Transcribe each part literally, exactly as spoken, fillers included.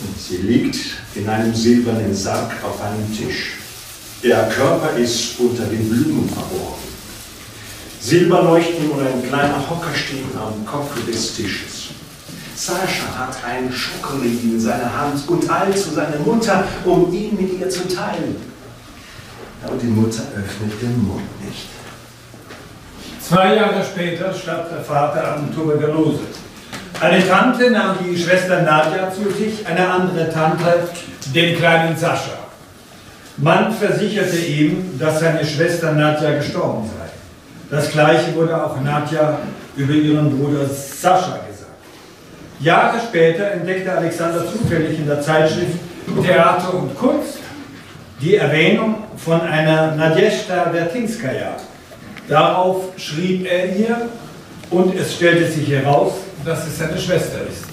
Sie liegt in einem silbernen Sarg auf einem Tisch. Ihr Körper ist unter den Blumen verborgen. Silberleuchten und ein kleiner Hocker stehen am Kopf des Tisches. Sascha hat einen Schokoriegel in seiner Hand und eilt zu seiner Mutter, um ihn mit ihr zu teilen. Aber die Mutter öffnet den Mund nicht. Zwei Jahre später starb der Vater an Tuberkulose. Eine Tante nahm die Schwester Nadja zu sich, eine andere Tante den kleinen Sascha. Man versicherte ihm, dass seine Schwester Nadja gestorben sei. Das Gleiche wurde auch Nadja über ihren Bruder Sascha gesagt. Jahre später entdeckte Alexander zufällig in der Zeitschrift Theater und Kunst die Erwähnung von einer Nadjezhda Vertinskaja. Darauf schrieb er ihr und es stellte sich heraus, dass es seine Schwester ist.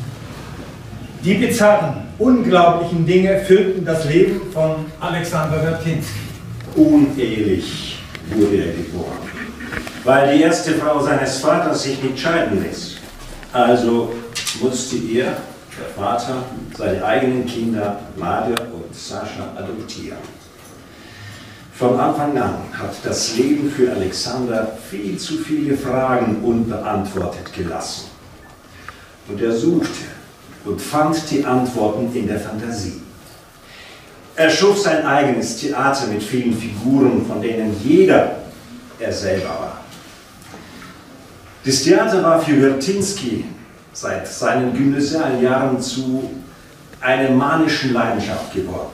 Die bizarren, unglaublichen Dinge füllten das Leben von Alexander Vertinsky. Unehelich wurde er geboren, weil die erste Frau seines Vaters sich nicht scheiden ließ. Also musste er, der Vater, seine eigenen Kinder Nadja und Sascha adoptieren. Von Anfang an hat das Leben für Alexander viel zu viele Fragen unbeantwortet gelassen. Und er suchte und fand die Antworten in der Fantasie. Er schuf sein eigenes Theater mit vielen Figuren, von denen jeder er selber war. Das Theater war für Vertinsky seit seinen gymnasialen Jahren zu einer manischen Leidenschaft geworden.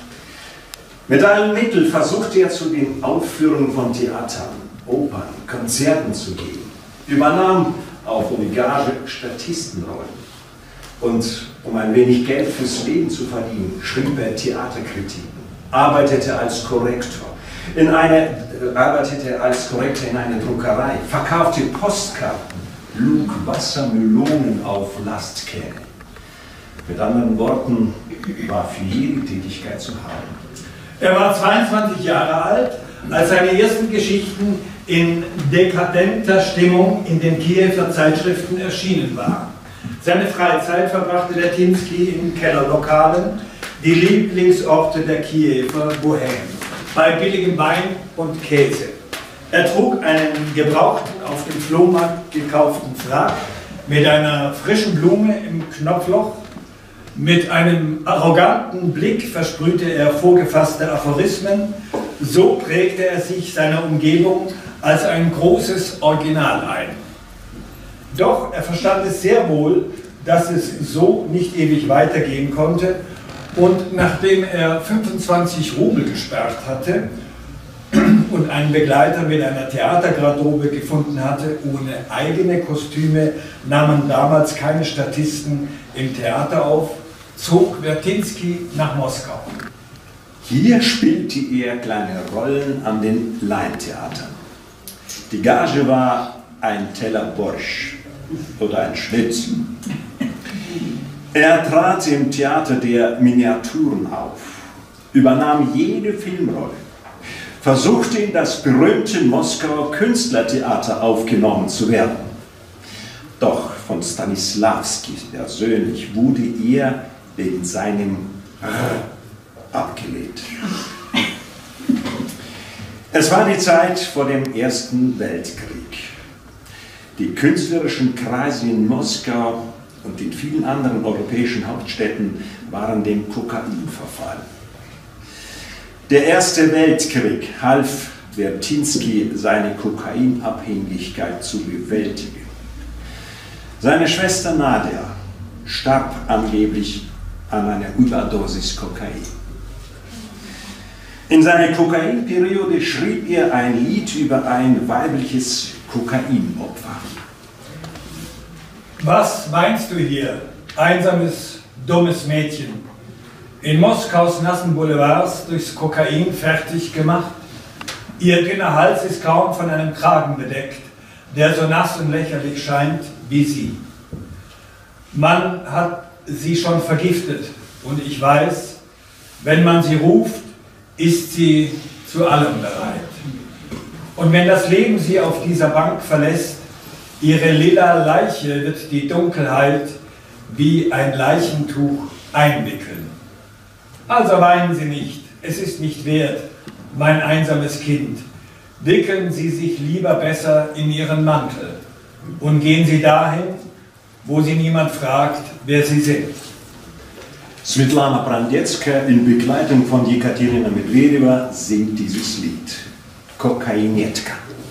Mit allen Mitteln versuchte er zu den Aufführungen von Theatern, Opern, Konzerten zu gehen, übernahm auch ohne Gage Statistenrollen. Und um ein wenig Geld fürs Leben zu verdienen, schrieb er Theaterkritiken, arbeitete als Korrektor, in eine, arbeitete als Korrektor in einer Druckerei, verkaufte Postkarten, lug Wassermelonen auf Lastkähne. Mit anderen Worten, war für jede Tätigkeit zu haben. Er war zweiundzwanzig Jahre alt, als seine ersten Geschichten in dekadenter Stimmung in den Kiewer Zeitschriften erschienen waren. Seine Freizeit verbrachte Vertinsky in Kellerlokalen, die Lieblingsorte der Kiewer Bohème, bei billigem Wein und Käse. Er trug einen gebrauchten, auf dem Flohmarkt gekauften Frack mit einer frischen Blume im Knopfloch. Mit einem arroganten Blick versprühte er vorgefasste Aphorismen. So prägte er sich seiner Umgebung als ein großes Original ein. Doch er verstand es sehr wohl, dass es so nicht ewig weitergehen konnte, und nachdem er fünfundzwanzig Rubel gesperrt hatte und einen Begleiter mit einer Theatergarderobe gefunden hatte, ohne eigene Kostüme, nahmen damals keine Statisten im Theater auf, zog Vertinsky nach Moskau. Hier spielte er kleine Rollen an den Laientheatern. Die Gage war ein Teller Borsch oder ein Schnitzel. Er trat im Theater der Miniaturen auf, übernahm jede Filmrolle, versuchte in das berühmte Moskauer Künstlertheater aufgenommen zu werden. Doch von Stanislavski persönlich wurde er wegen seinem R abgelehnt. Es war die Zeit vor dem Ersten Weltkrieg. Die künstlerischen Kreise in Moskau und in vielen anderen europäischen Hauptstädten waren dem Kokain verfallen. Der Erste Weltkrieg half Vertinsky, seine Kokainabhängigkeit zu bewältigen. Seine Schwester Nadja starb angeblich an einer Überdosis Kokain. In seiner Kokainperiode schrieb er ein Lied über ein weibliches Kokainopfer. Was meinst du hier, einsames, dummes Mädchen? In Moskaus nassen Boulevards durchs Kokain fertig gemacht? Ihr dünner Hals ist kaum von einem Kragen bedeckt, der so nass und lächerlich scheint wie sie. Man hat sie schon vergiftet und ich weiß, wenn man sie ruft, ist sie zu allem bereit. Und wenn das Leben sie auf dieser Bank verlässt, ihre lila Leiche wird die Dunkelheit wie ein Leichentuch einwickeln. Also weinen Sie nicht, es ist nicht wert, mein einsames Kind. Wickeln Sie sich lieber besser in Ihren Mantel und gehen Sie dahin, wo Sie niemand fragt, wer Sie sind. Svetlana Brandetska in Begleitung von Jekaterina Medvedeva singt dieses Lied. Kokainetka.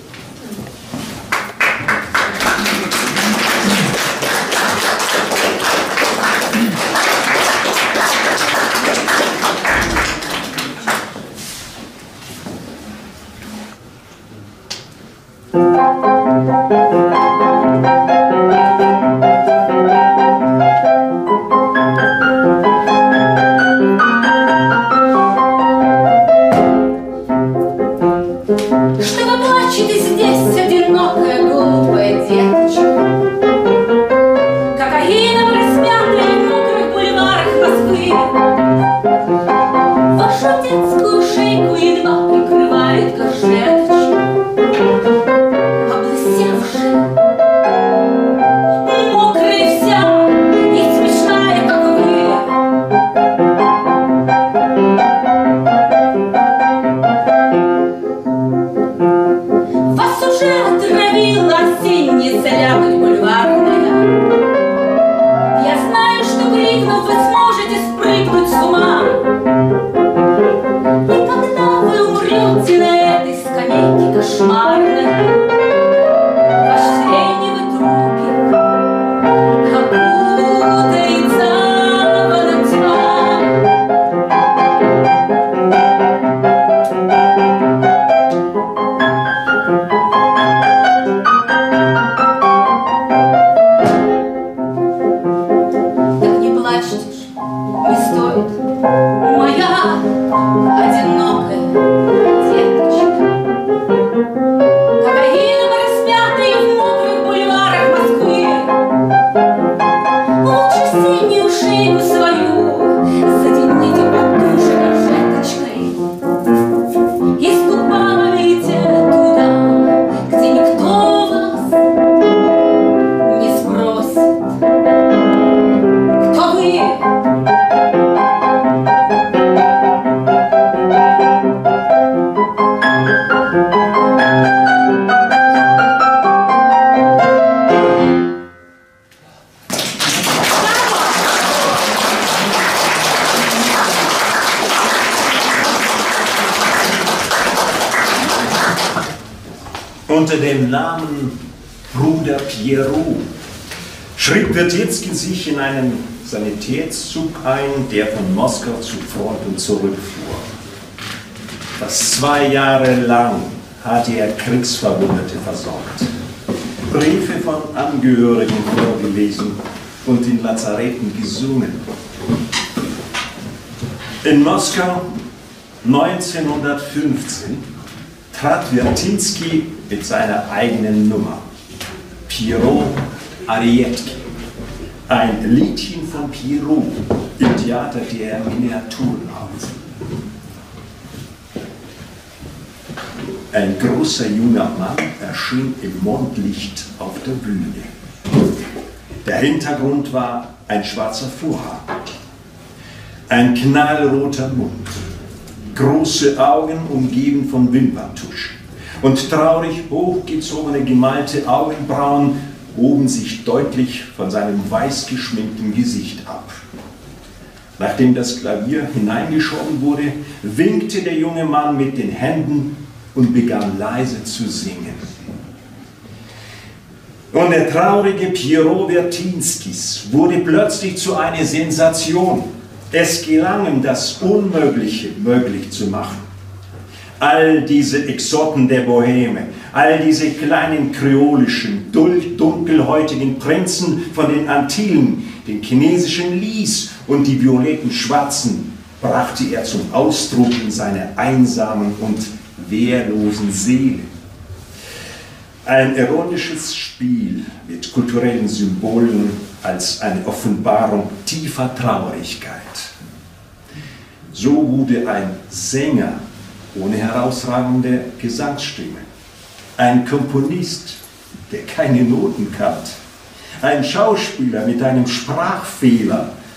Unter dem Namen Bruder Pierrot schrieb Wiertycki sich in einen Sanitätszug ein, der von Moskau zu Front und zurückfuhr. Fast zwei Jahre lang hatte er Kriegsverwundete versorgt, Briefe von Angehörigen vorgelesen und in Lazaretten gesungen. In Moskau neunzehnhundertfünfzehn trat Wiertycki mit seiner eigenen Nummer, Pierrot Arietki, ein Liedchen von Pierrot im Theater der Miniaturen auf. Ein großer junger Mann erschien im Mondlicht auf der Bühne. Der Hintergrund war ein schwarzer Vorhang, ein knallroter Mund, große Augen umgeben von Wimperntusch und traurig hochgezogene gemalte Augenbrauen hoben sich deutlich von seinem weiß geschminkten Gesicht ab. Nachdem das Klavier hineingeschoben wurde, winkte der junge Mann mit den Händen und begann leise zu singen. Und der traurige Pierrot Wiertyckis wurde plötzlich zu einer Sensation. Es gelang ihm, das Unmögliche möglich zu machen. All diese Exoten der Boheme, all diese kleinen kreolischen, dunkelhäutigen Prinzen von den Antillen, den chinesischen Lis und die violetten Schwarzen, brachte er zum Ausdruck in seiner einsamen und wehrlosen Seele. Ein ironisches Spiel mit kulturellen Symbolen als eine Offenbarung tiefer Traurigkeit. So wurde ein Sänger ohne herausragende Gesangsstimme, ein Komponist, der keine Noten kannte, ein Schauspieler mit einem Sprachfehler,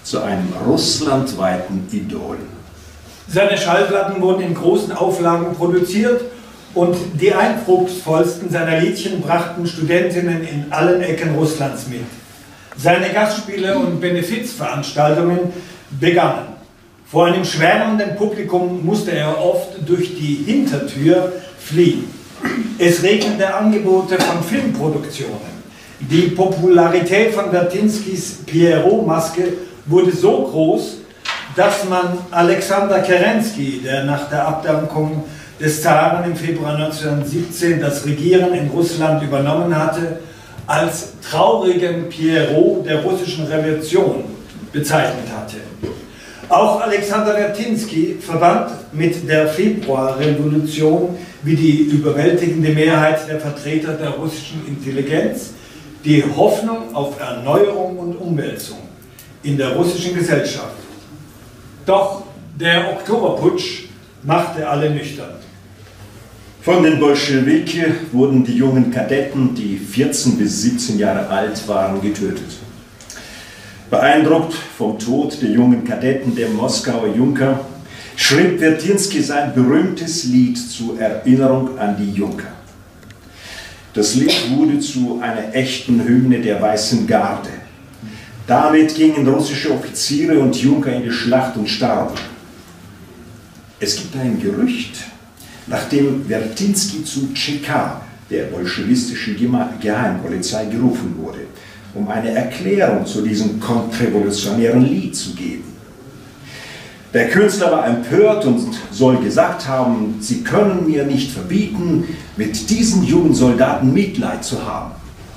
zu einem russlandweiten Idol. Seine Schallplatten wurden in großen Auflagen produziert und die eindrucksvollsten seiner Liedchen brachten Studentinnen in allen Ecken Russlands mit. Seine Gastspiele und Benefizveranstaltungen begannen. Vor einem schwärmenden Publikum musste er oft durch die Hintertür fliehen. Es regnete Angebote von Filmproduktionen. Die Popularität von Wertinskys Pierrot-Maske wurde so groß, dass man Alexander Kerensky, der nach der Abdankung des Zaren im Februar neunzehnhundertsiebzehn das Regieren in Russland übernommen hatte, als traurigen Pierrot der russischen Revolution bezeichnet hatte. Auch Alexander Wertinsky verband mit der Februarrevolution wie die überwältigende Mehrheit der Vertreter der russischen Intelligenz die Hoffnung auf Erneuerung und Umwälzung in der russischen Gesellschaft. Doch der Oktoberputsch machte alle nüchtern. Von den Bolschewiki wurden die jungen Kadetten, die vierzehn bis siebzehn Jahre alt waren, getötet. Beeindruckt vom Tod der jungen Kadetten der Moskauer Junker, schrieb Wertinsky sein berühmtes Lied zur Erinnerung an die Junker. Das Lied wurde zu einer echten Hymne der Weißen Garde. Damit gingen russische Offiziere und Junker in die Schlacht und starben. Es gibt ein Gerücht, nachdem Wertinsky zu C K, der bolschewistischen Geheimpolizei, gerufen wurde, um eine Erklärung zu diesem kontrrevolutionären Lied zu geben. Der Künstler war empört und soll gesagt haben, Sie können mir nicht verbieten, mit diesen jungen Soldaten Mitleid zu haben.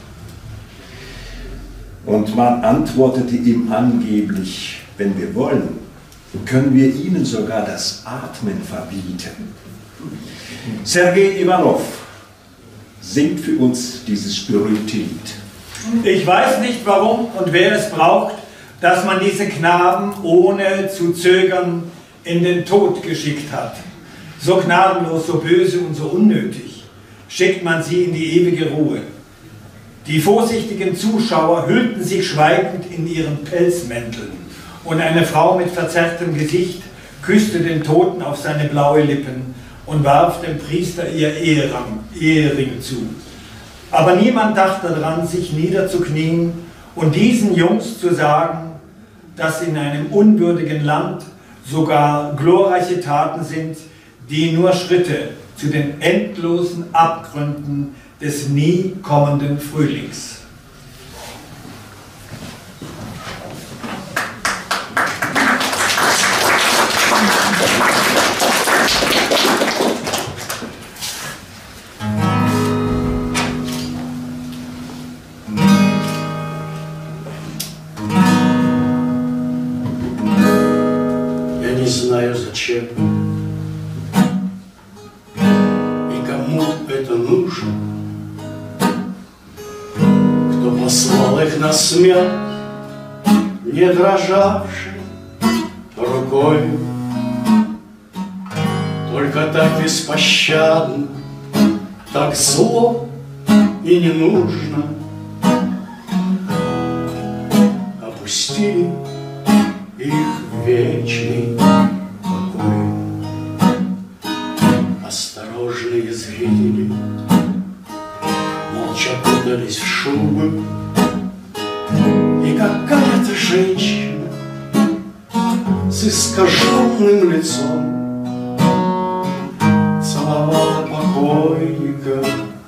Und man antwortete ihm angeblich, wenn wir wollen, können wir ihnen sogar das Atmen verbieten. Sergei Iwanov singt für uns dieses berühmte Lied. Ich weiß nicht, warum und wer es braucht, dass man diese Knaben ohne zu zögern in den Tod geschickt hat. So gnadenlos, so böse und so unnötig schickt man sie in die ewige Ruhe. Die vorsichtigen Zuschauer hüllten sich schweigend in ihren Pelzmänteln und eine Frau mit verzerrtem Gesicht küsste den Toten auf seine blaue Lippen und warf dem Priester ihr Ehering zu. Aber niemand dachte daran, sich niederzuknien und diesen Jungs zu sagen, dass in einem unwürdigen Land sogar glorreiche Taten sind, die nur Schritte zu den endlosen Abgründen des nie kommenden Frühlings. Я не знаю, зачем и кому это нужно, кто послал их на смерть, не дрожавшей рукой. Только так беспощадно, так зло и не нужно опустили их в вечный покой. Осторожные зрители молча кутались в шубы, и какая-то женщина с искаженным лицом целовала покойника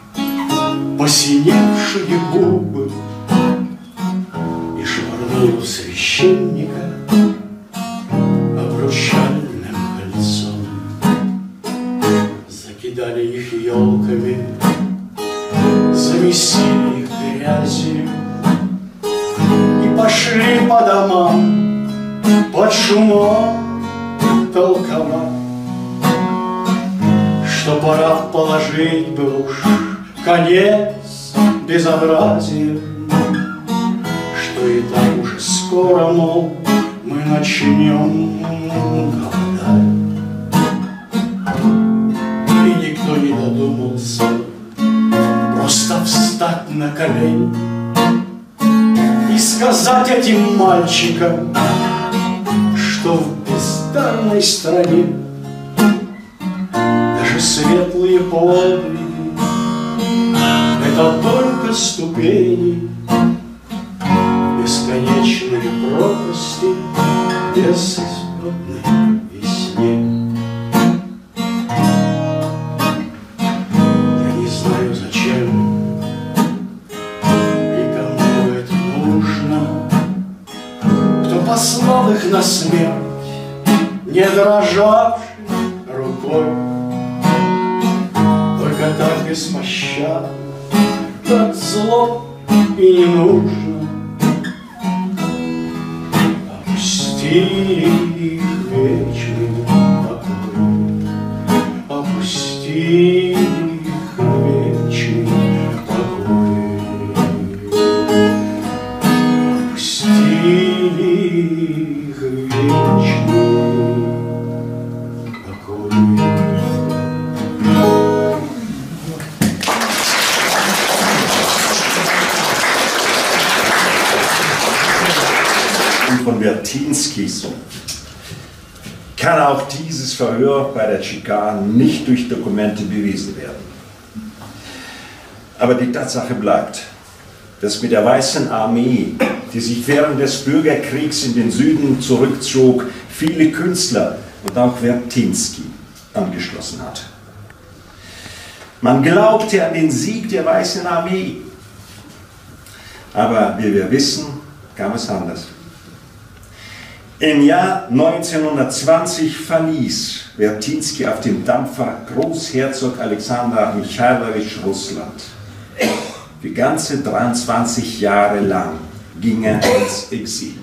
посиневшие губы и швырнула священника обручальным кольцом. Закидали их елками, замесили их грязью и пошли по домам под шумом толковать, что пора положить бы уж конец безобразию, что и так уже скоро, мол, мы начнем голодать. И никто не додумался просто встать на колени и сказать этим мальчикам: темной стране даже светлые подвиги — это только ступени бесконечной пропасти безысходной весне. Я не знаю, зачем и кому это нужно, кто послал их на смерть, не дрожавший рукой, только так беспощадно, так зло и не нужно. Опусти их вечный покой, опусти их вечный покой, опусти их вечный покой. Von Wertinskis kann auch dieses Verhör bei der Schikane nicht durch Dokumente bewiesen werden. Aber die Tatsache bleibt, dass mit der Weißen Armee, die sich während des Bürgerkriegs in den Süden zurückzog, viele Künstler und auch Wertinski angeschlossen hat. Man glaubte an den Sieg der Weißen Armee, aber wie wir wissen, kam es anders. Im Jahr neunzehnhundertzwanzig verließ Wertinski auf dem Dampfer Großherzog Alexander Michailowitsch Russland. Für ganze dreiundzwanzig Jahre lang ging er ins Exil.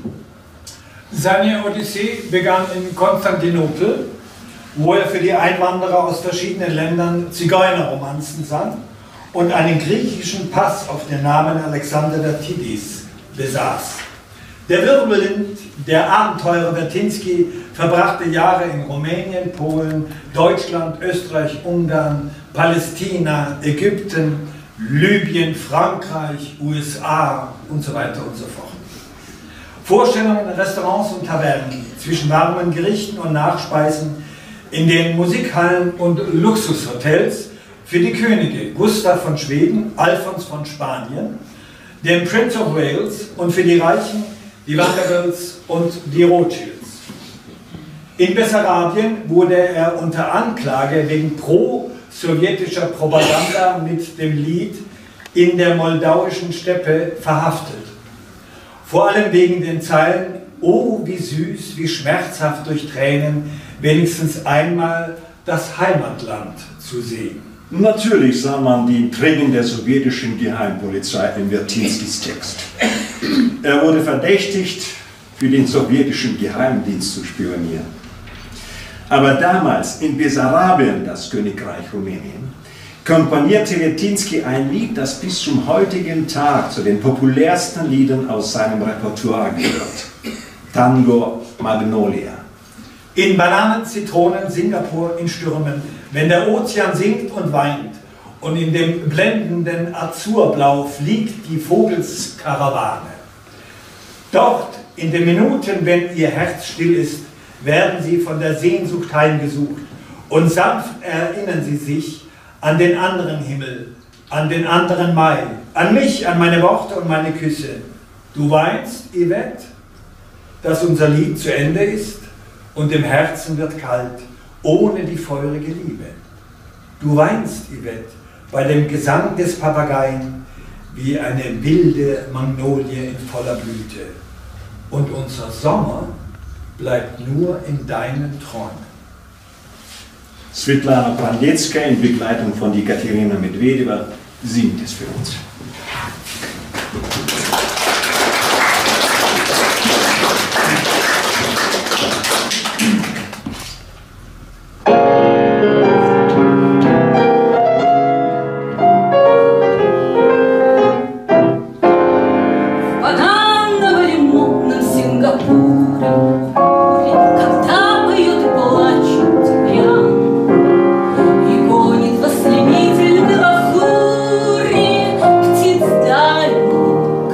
Seine Odyssee begann in Konstantinopel, wo er für die Einwanderer aus verschiedenen Ländern Zigeunerromanzen sang und einen griechischen Pass auf den Namen Alexander der Tidis besaß. Der Wirbelwind der Abenteurer Wertinski verbrachte Jahre in Rumänien, Polen, Deutschland, Österreich, Ungarn, Palästina, Ägypten, Libyen, Frankreich, U S A und so weiter und so fort. Vorstellungen in Restaurants und Tavernen, zwischen warmen Gerichten und Nachspeisen, in den Musikhallen und Luxushotels für die Könige Gustav von Schweden, Alfons von Spanien, den Prince of Wales und für die Reichen die Vanderbilts und die Rothschilds. In Bessarabien wurde er unter Anklage wegen pro-sowjetischer Propaganda mit dem Lied In der moldauischen Steppe verhaftet. Vor allem wegen den Zeilen Oh, wie süß, wie schmerzhaft durch Tränen, wenigstens einmal das Heimatland zu sehen. Natürlich sah man die Intrigen der sowjetischen Geheimpolizei in Wertinskis Text. Er wurde verdächtigt, für den sowjetischen Geheimdienst zu spionieren. Aber damals in Bessarabien, das Königreich Rumänien, komponierte Wertinski ein Lied, das bis zum heutigen Tag zu den populärsten Liedern aus seinem Repertoire gehört. Tango Magnolia. In Bananen, Zitronen, Singapur, in Stürmen, wenn der Ozean singt und weint und in dem blendenden Azurblau fliegt die Vogelskarawane. Dort, in den Minuten, wenn ihr Herz still ist, werden sie von der Sehnsucht heimgesucht und sanft erinnern sie sich an den anderen Himmel, an den anderen Mai, an mich, an meine Worte und meine Küsse. Du weinst, Yvette, dass unser Lied zu Ende ist und im Herzen wird kalt, ohne die feurige Liebe. Du weinst, Yvette, bei dem Gesang des Papageien, wie eine wilde Magnolie in voller Blüte. Und unser Sommer bleibt nur in deinen Träumen. Svetlana Brandetskaya in Begleitung von Ekaterina Medvedeva singt es für uns. Сталину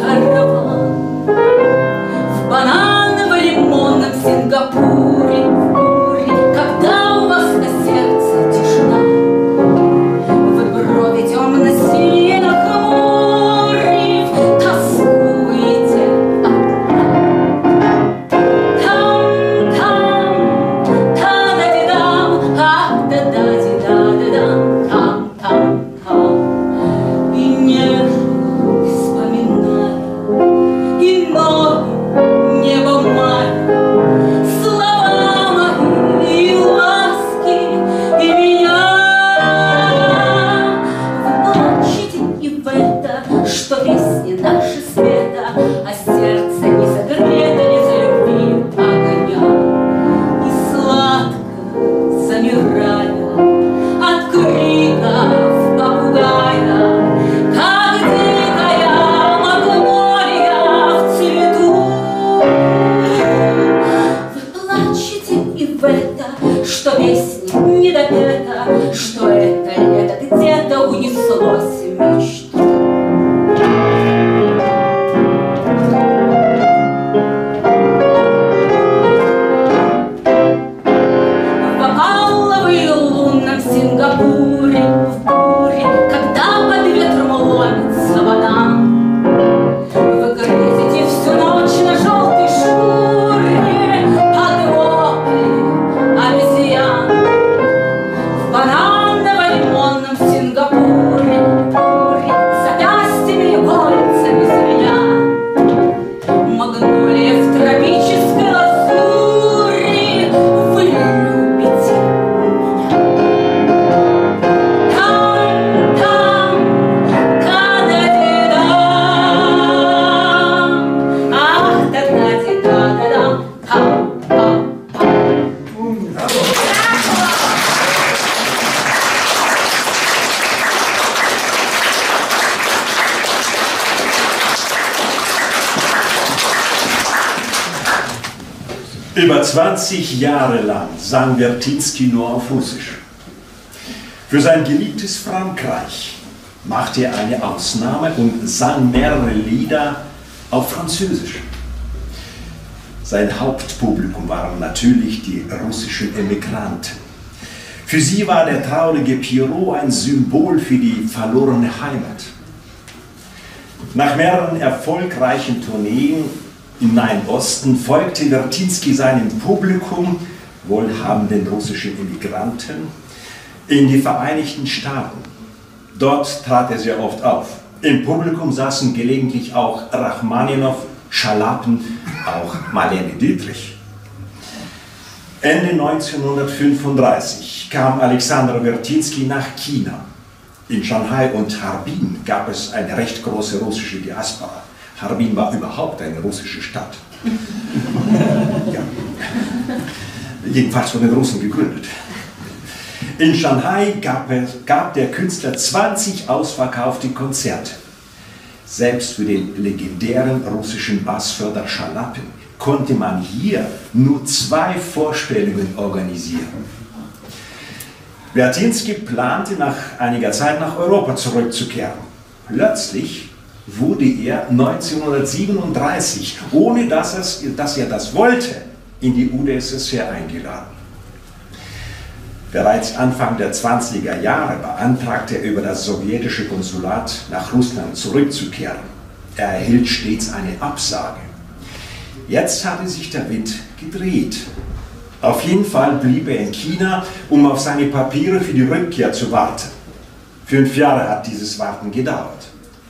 Über zwanzig Jahre lang sang Wiertyński nur auf Russisch. Für sein geliebtes Frankreich machte er eine Ausnahme und sang mehrere Lieder auf Französisch. Sein Hauptpublikum waren natürlich die russischen Emigranten. Für sie war der traurige Pierrot ein Symbol für die verlorene Heimat. Nach mehreren erfolgreichen Tourneen im Nahen Osten folgte Wiertyński seinem Publikum, wohlhabenden russischen Immigranten, in die Vereinigten Staaten. Dort trat er sehr oft auf. Im Publikum saßen gelegentlich auch Rachmaninow, Schalapin, auch Marlene Dietrich. Ende neunzehnhundertfünfunddreißig kam Alexander Wiertyński nach China. In Shanghai und Harbin gab es eine recht große russische Diaspora. Harbin war überhaupt eine russische Stadt. Ja. Jedenfalls von den Russen gegründet. In Shanghai gab, es, gab der Künstler zwanzig ausverkaufte Konzerte. Selbst für den legendären russischen Bassförder Schalapin konnte man hier nur zwei Vorstellungen organisieren. Wiertyński plante nach einiger Zeit nach Europa zurückzukehren. Plötzlich wurde er neunzehnhundertsiebenunddreißig, ohne dass, es, dass er das wollte, in die U d S S R eingeladen. Bereits Anfang der zwanziger Jahre beantragte er, über das sowjetische Konsulat nach Russland zurückzukehren. Er erhielt stets eine Absage. Jetzt hatte sich der Wind gedreht. Auf jeden Fall blieb er in China, um auf seine Papiere für die Rückkehr zu warten. Fünf Jahre hat dieses Warten gedauert.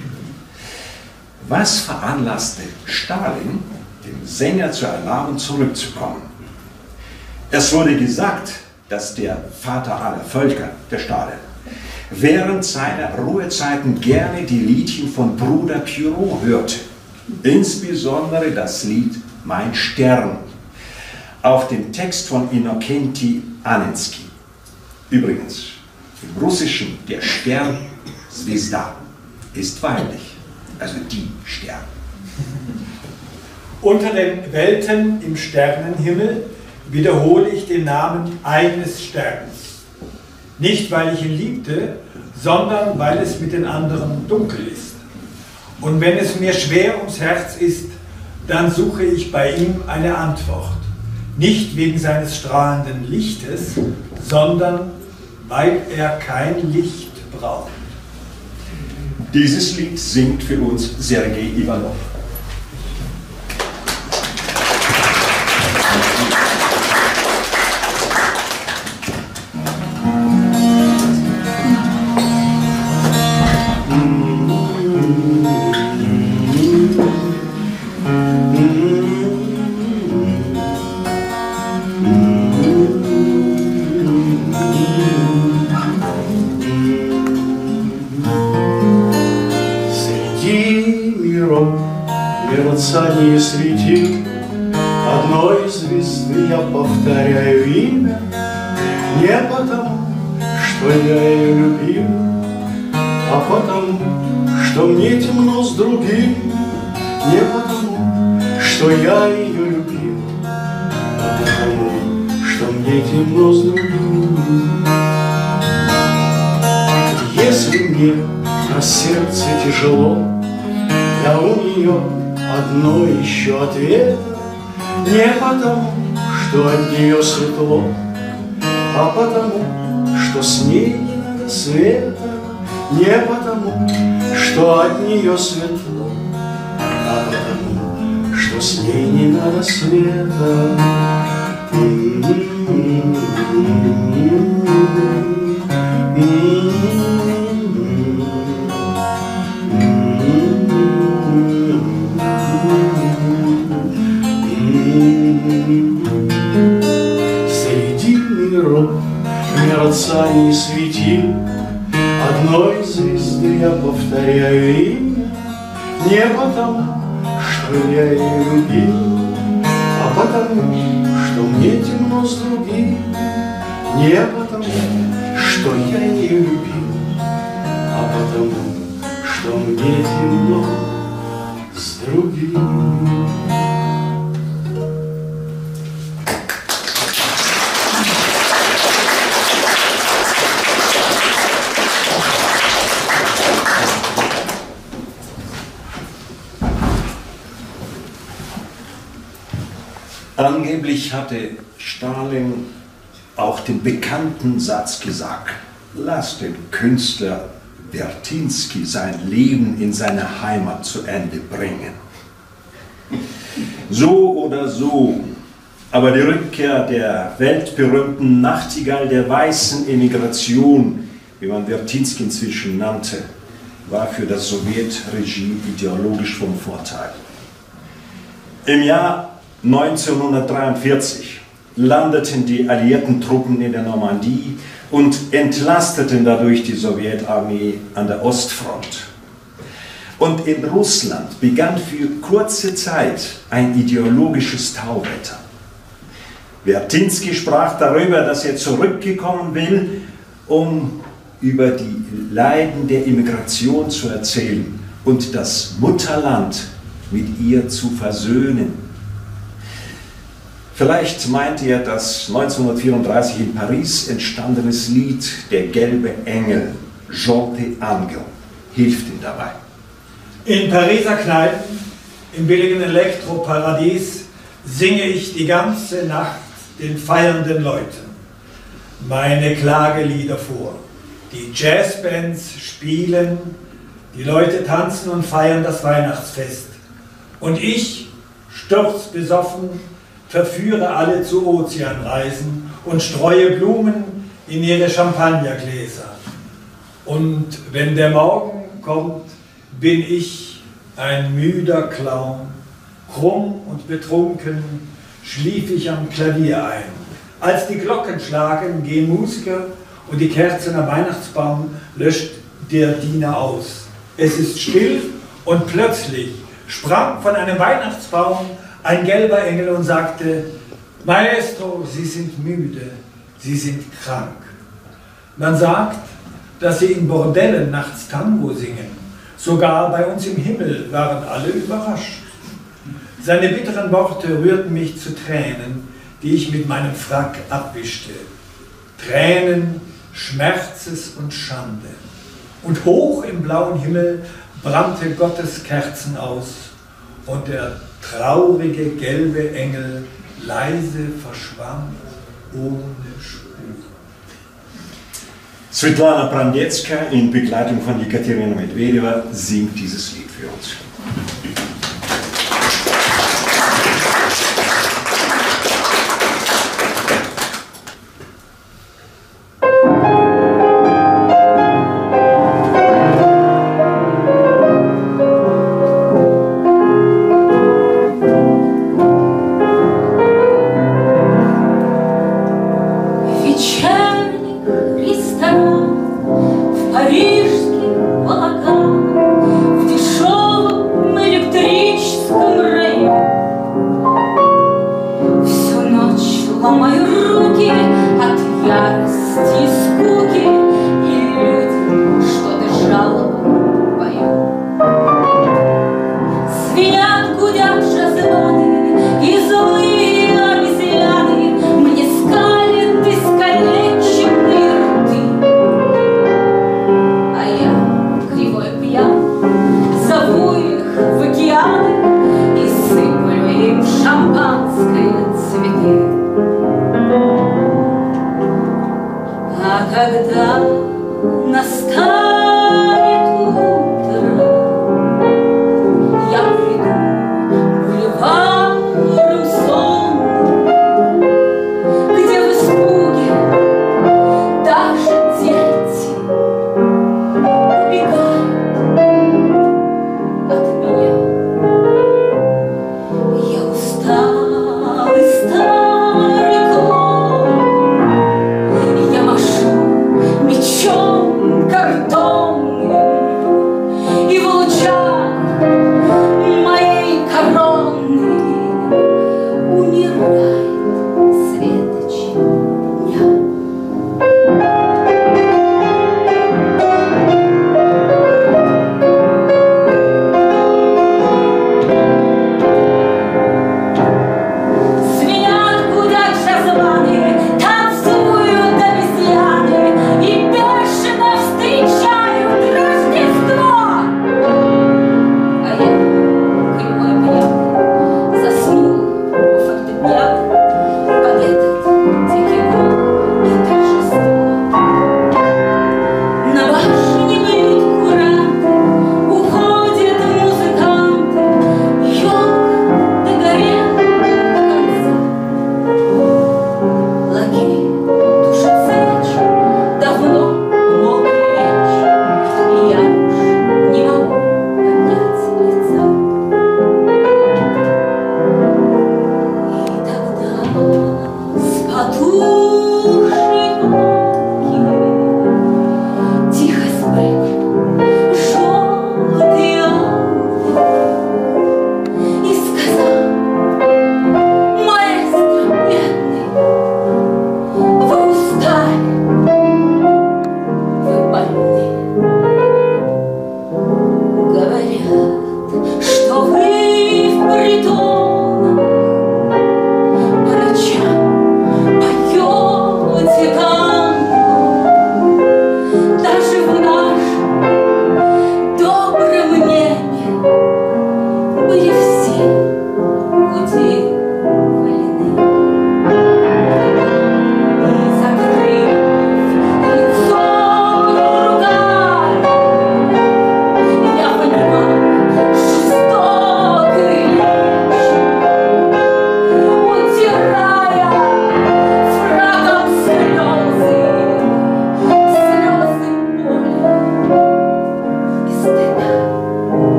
Was veranlasste Stalin, dem Sänger zu erlauben, zurückzukommen? Es wurde gesagt, dass der Vater aller Völker, der Stalin, während seiner Ruhezeiten gerne die Liedchen von Bruder Pierrot hörte. Insbesondere das Lied Mein Stern, auf dem Text von Innokenti Anensky. Übrigens, im Russischen der Stern, Zvezda, ist weiblich, also die Stern. Unter den Welten im Sternenhimmel wiederhole ich den Namen eines Sterns. Nicht, weil ich ihn liebte, sondern weil es mit den anderen dunkel ist. Und wenn es mir schwer ums Herz ist, dann suche ich bei ihm eine Antwort. Nicht wegen seines strahlenden Lichtes, sondern weil er kein Licht braucht. Dieses Lied singt für uns Sergei Iwanov. Мерцание светил одной звезды, я повторяю имя, не потому, что я ее любил, а потому, что мне темно с другим, не потому, что я ее любил, а потому, что мне темно с другим. Если мне на сердце тяжело, я у нее одно ищу ответа, не потому, что от нее светло, а потому, что с ней не надо света, не потому, что от нее светло, а потому, что с ней не надо света. Мерцание светил одной звезды, я повторяю имя, не потому, что я ее любил, а потому, что мне темно с другим, не потому, что я ее любил, а потому, что мне темно с другим. Angeblich hatte Stalin auch den bekannten Satz gesagt: Lass den Künstler Vertinsky sein Leben in seiner Heimat zu Ende bringen. So oder so, aber die Rückkehr der weltberühmten Nachtigall der weißen Emigration, wie man Vertinsky inzwischen nannte, war für das Sowjetregime ideologisch vom Vorteil. Im Jahr neunzehnhundertdreiundvierzig landeten die alliierten Truppen in der Normandie und entlasteten dadurch die Sowjetarmee an der Ostfront. Und in Russland begann für kurze Zeit ein ideologisches Tauwetter. Vertinsky sprach darüber, dass er zurückgekommen will, um über die Leiden der Immigration zu erzählen und das Mutterland mit ihr zu versöhnen. Vielleicht meinte er das neunzehnhundertvierunddreißig in Paris entstandenes Lied Der gelbe Engel, Jolte Angel, hilft ihm dabei. In Pariser Kneipen, im billigen Elektroparadies, singe ich die ganze Nacht den feiernden Leuten meine Klagelieder vor. Die Jazzbands spielen, die Leute tanzen und feiern das Weihnachtsfest. Und ich, sturzbesoffen, verführe alle zu Ozeanreisen und streue Blumen in ihre Champagnergläser. Und wenn der Morgen kommt, bin ich ein müder Clown, krumm und betrunken schlief ich am Klavier ein. Als die Glocken schlagen, gehen Musiker und die Kerzen am Weihnachtsbaum löscht der Diener aus. Es ist still und plötzlich sprang von einem Weihnachtsbaum ein gelber Engel und sagte: Maestro, Sie sind müde, Sie sind krank. Man sagt, dass Sie in Bordellen nachts Tango singen. Sogar bei uns im Himmel waren alle überrascht. Seine bitteren Worte rührten mich zu Tränen, die ich mit meinem Frack abwischte. Tränen Schmerzes und Schande. Und hoch im blauen Himmel brannte Gottes Kerzen aus und der traurige gelbe Engel leise verschwand ohne Spur. Svetlana Prandetzka in Begleitung von Jekaterina Medvedeva singt dieses Lied für uns. Когда настанет утро, я приду в бульвар.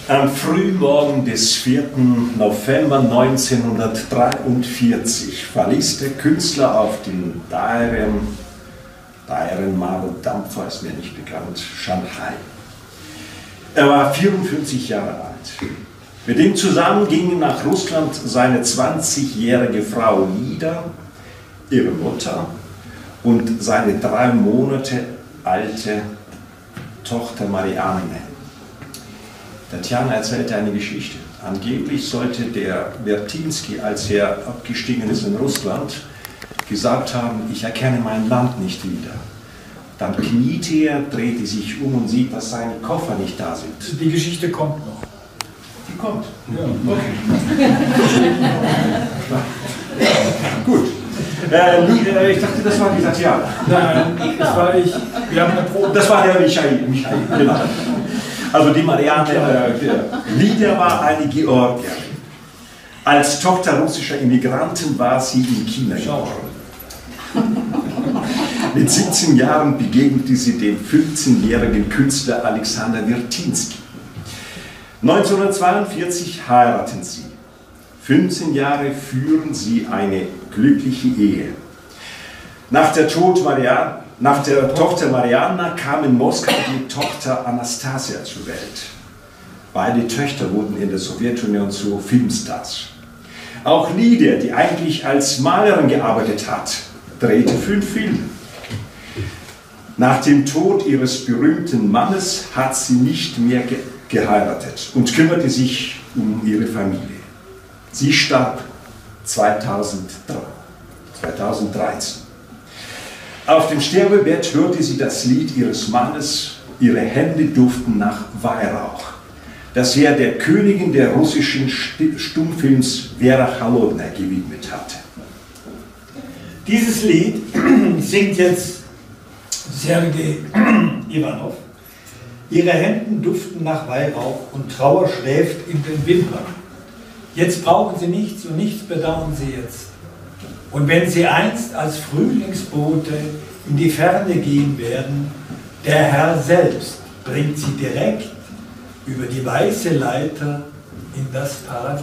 Am Frühmorgen des vierten November neunzehnhundertdreiundvierzig verließ der Künstler auf dem Dairen, Dairen Dampfer, ist mir nicht bekannt, Shanghai. Er war vierundfünfzig Jahre alt. Mit ihm zusammen gingen nach Russland seine zwanzigjährige Frau Lida, ihre Mutter und seine drei Monate alte Tochter Marianne. Tatjana erzählte eine Geschichte. Angeblich sollte der Wertinski, als er abgestiegen ist in Russland, gesagt haben, ich erkenne mein Land nicht wieder. Dann kniete er, drehte sich um und sieht, dass seine Koffer nicht da sind. Die Geschichte kommt noch. Die kommt? Ja, okay. Gut. Äh, ich dachte, das war die Tatjana. Nein, das war ich. Wir haben eine Probe. Das war der Michael. Michael genau. Also die Marianne äh, Lida war eine Georgierin. Als Tochter russischer Immigranten war sie in China geboren. Mit siebzehn Jahren begegnete sie dem fünfzehnjährigen Künstler Alexander Wertinski. neunzehnhundertzweiundvierzig heiraten sie. fünfzehn Jahre führen sie eine glückliche Ehe. Nach der, Tod Marianne, nach der Tochter Marianna kam in Moskau die Tochter Anastasia zur Welt. Beide Töchter wurden in der Sowjetunion zu Filmstars. Auch Lida, die eigentlich als Malerin gearbeitet hat, drehte fünf Filme. Nach dem Tod ihres berühmten Mannes hat sie nicht mehr ge geheiratet und kümmerte sich um ihre Familie. Sie starb zweitausenddreizehn. Auf dem Sterbebett hörte sie das Lied ihres Mannes, ihre Hände duften nach Weihrauch, das er der Königin der russischen Stummfilms Vera Cholodna gewidmet hatte. Dieses Lied singt jetzt Sergei Iwanov. Ihre Hände duften nach Weihrauch und Trauer schläft in den Wimpern. Jetzt brauchen sie nichts und nichts bedauern sie jetzt. Und wenn sie einst als Frühlingsbote in die Ferne gehen werden, der Herr selbst bringt sie direkt über die weiße Leiter in das Paradies.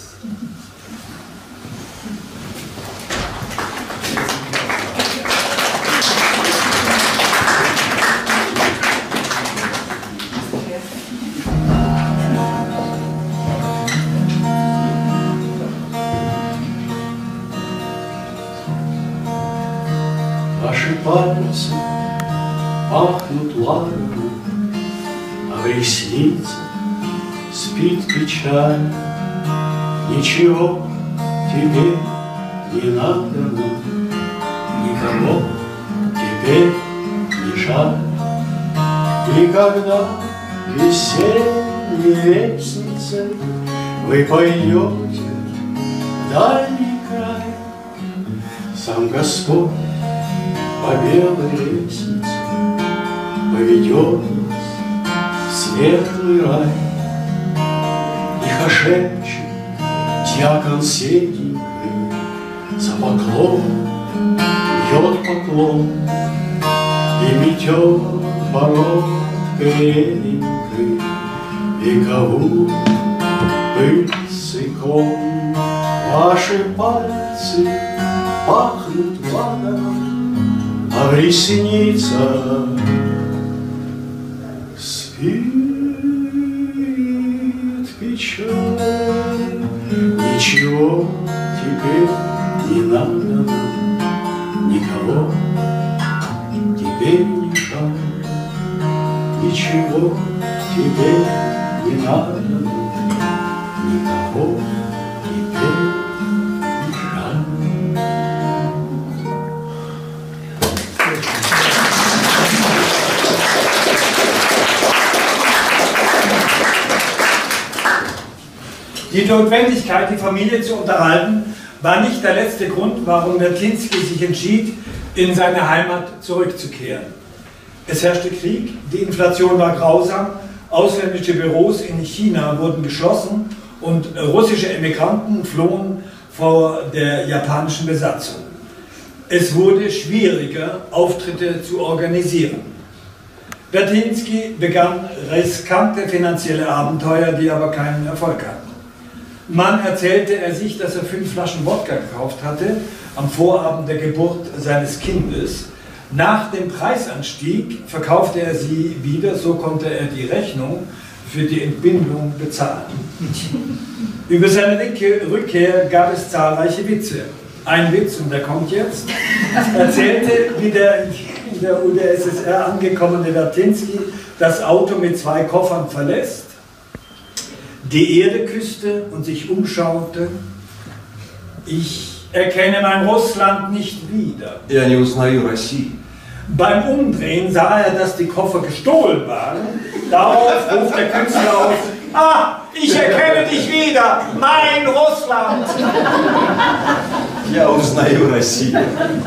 Ваши пальцы пахнут ладаном, а в ресницах спит печаль. Ничего тебе не надо, никого теперь не жаль. И когда весенней лестницей вы пойдете в дальний край, сам Господь по белой лестнице поведет нас в светлый рай. Тихо шепчет дьякон седенькой, за поклон бьет поклон и метет бородкой реденькой вековую пыль сыком. Ваши пальцы пахнут ладаном, а в ресницах спит печаль. Ничего теперь не надо нам, никого теперь не жаль. Ничего теперь не надо нам, никого теперь не жаль. Die Notwendigkeit, die Familie zu unterhalten, war nicht der letzte Grund, warum Wertinski sich entschied, in seine Heimat zurückzukehren. Es herrschte Krieg, die Inflation war grausam, ausländische Büros in China wurden geschlossen und russische Emigranten flohen vor der japanischen Besatzung. Es wurde schwieriger, Auftritte zu organisieren. Wertinski begann riskante finanzielle Abenteuer, die aber keinen Erfolg hatten. Man erzählte er sich, dass er fünf Flaschen Wodka gekauft hatte, am Vorabend der Geburt seines Kindes. Nach dem Preisanstieg verkaufte er sie wieder, so konnte er die Rechnung für die Entbindung bezahlen. Über seine Rückkehr gab es zahlreiche Witze. Ein Witz, und der kommt jetzt, erzählte, wie der in der U d S S R angekommene Wertinski das Auto mit zwei Koffern verlässt, die Erde küsste und sich umschaute. Ich erkenne mein Russland nicht wieder. Я не узнаю Россию. Beim Umdrehen sah er, dass die Koffer gestohlen waren. Darauf ruft der Künstler aus: Ah, ich erkenne dich wieder, mein Russland! Я узнаю Россию.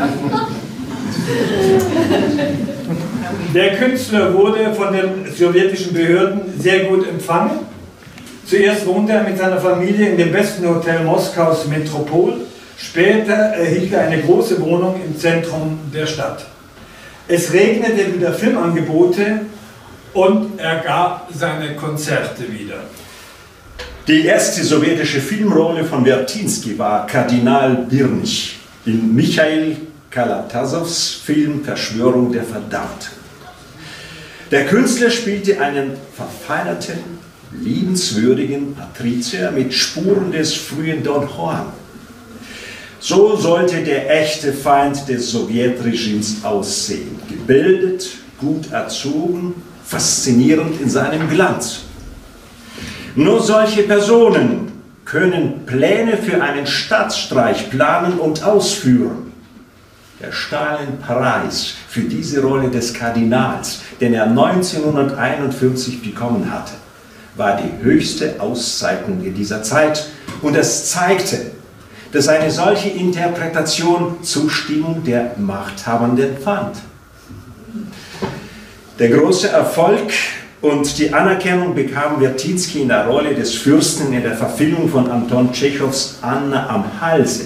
Der Künstler wurde von den sowjetischen Behörden sehr gut empfangen. Zuerst wohnte er mit seiner Familie in dem besten Hotel Moskaus Metropol. Später erhielt er eine große Wohnung im Zentrum der Stadt. Es regnete wieder Filmangebote und er gab seine Konzerte wieder. Die erste sowjetische Filmrolle von Wertinski war Kardinal Birnich in Michail Kalatasows Film Verschwörung der Verdammten. Der Künstler spielte einen verfeinerten, liebenswürdigen Patrizier mit Spuren des frühen Don Juan. So sollte der echte Feind des Sowjetregimes aussehen. Gebildet, gut erzogen, faszinierend in seinem Glanz. Nur solche Personen können Pläne für einen Staatsstreich planen und ausführen. Der Stalin-Preis für diese Rolle des Kardinals, den er neunzehnhunderteinundfünfzig bekommen hatte, war die höchste Auszeichnung in dieser Zeit, und es zeigte, dass eine solche Interpretation Zustimmung der Machthabenden fand. Der große Erfolg und die Anerkennung bekam Wertinski in der Rolle des Fürsten in der Verfilmung von Anton Tschechows Anna am Halse.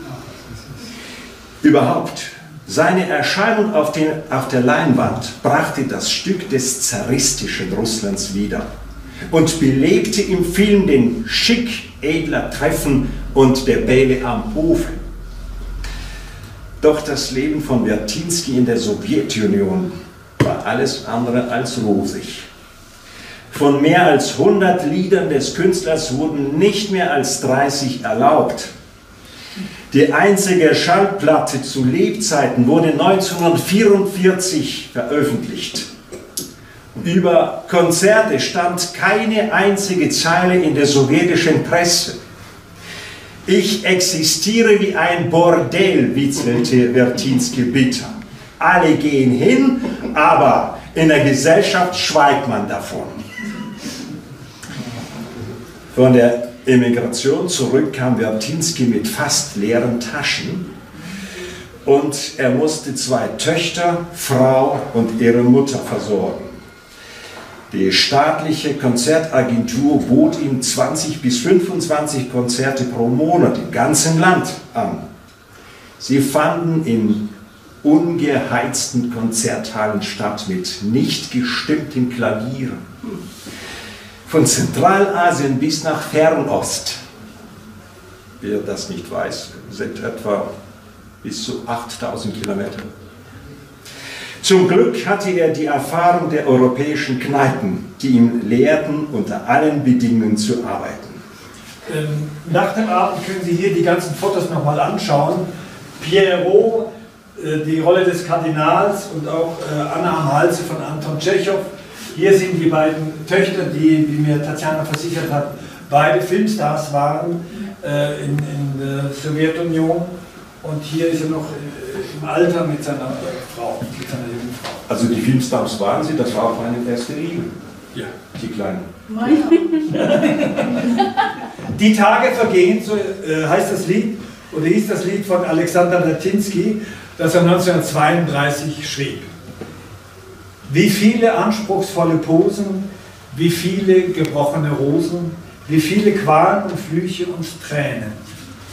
Überhaupt, seine Erscheinung auf, den, auf der Leinwand brachte das Stück des zaristischen Russlands wider und belebte im Film den Schick edler Treffen und der Bälle am Hofe. Doch das Leben von Wertinski in der Sowjetunion war alles andere als rosig. Von mehr als hundert Liedern des Künstlers wurden nicht mehr als dreißig erlaubt. Die einzige Schallplatte zu Lebzeiten wurde neunzehnhundertvierundvierzig veröffentlicht. Über Konzerte stand keine einzige Zeile in der sowjetischen Presse. Ich existiere wie ein Bordell, witzelte Wertinski bitter. Alle gehen hin, aber in der Gesellschaft schweigt man davon. Von der Emigration zurück kam Wertinski mit fast leeren Taschen und er musste zwei Töchter, Frau und ihre Mutter versorgen. Die staatliche Konzertagentur bot ihm zwanzig bis fünfundzwanzig Konzerte pro Monat im ganzen Land an. Sie fanden in ungeheizten Konzerthallen statt mit nicht gestimmten Klavieren. Von Zentralasien bis nach Fernost. Wer das nicht weiß, sind etwa bis zu achttausend Kilometer. Zum Glück hatte er die Erfahrung der europäischen Kneipen, die ihm lehrten, unter allen Bedingungen zu arbeiten. Ähm, nach dem Abend können Sie hier die ganzen Fotos nochmal anschauen. Pierrot, äh, die Rolle des Kardinals, und auch äh, Anna am Halse von Anton Tschechow. Hier sind die beiden Töchter, die, wie mir Tatjana versichert hat, beide Filmstars waren äh, in, in der Sowjetunion. Und hier ist er noch äh, im Alter mit seiner äh, Frau, mit seiner jungen Frau. Also die Filmstars waren sie, das war auch meine erste Liebe. Ja. Die Kleinen. Die Tage vergehen, so äh, heißt das Lied, oder hieß das Lied von Alexander Wertinski, das er neunzehnhundertzweiunddreißig schrieb. Wie viele anspruchsvolle Posen, wie viele gebrochene Rosen, wie viele Qualen und Flüche und Tränen.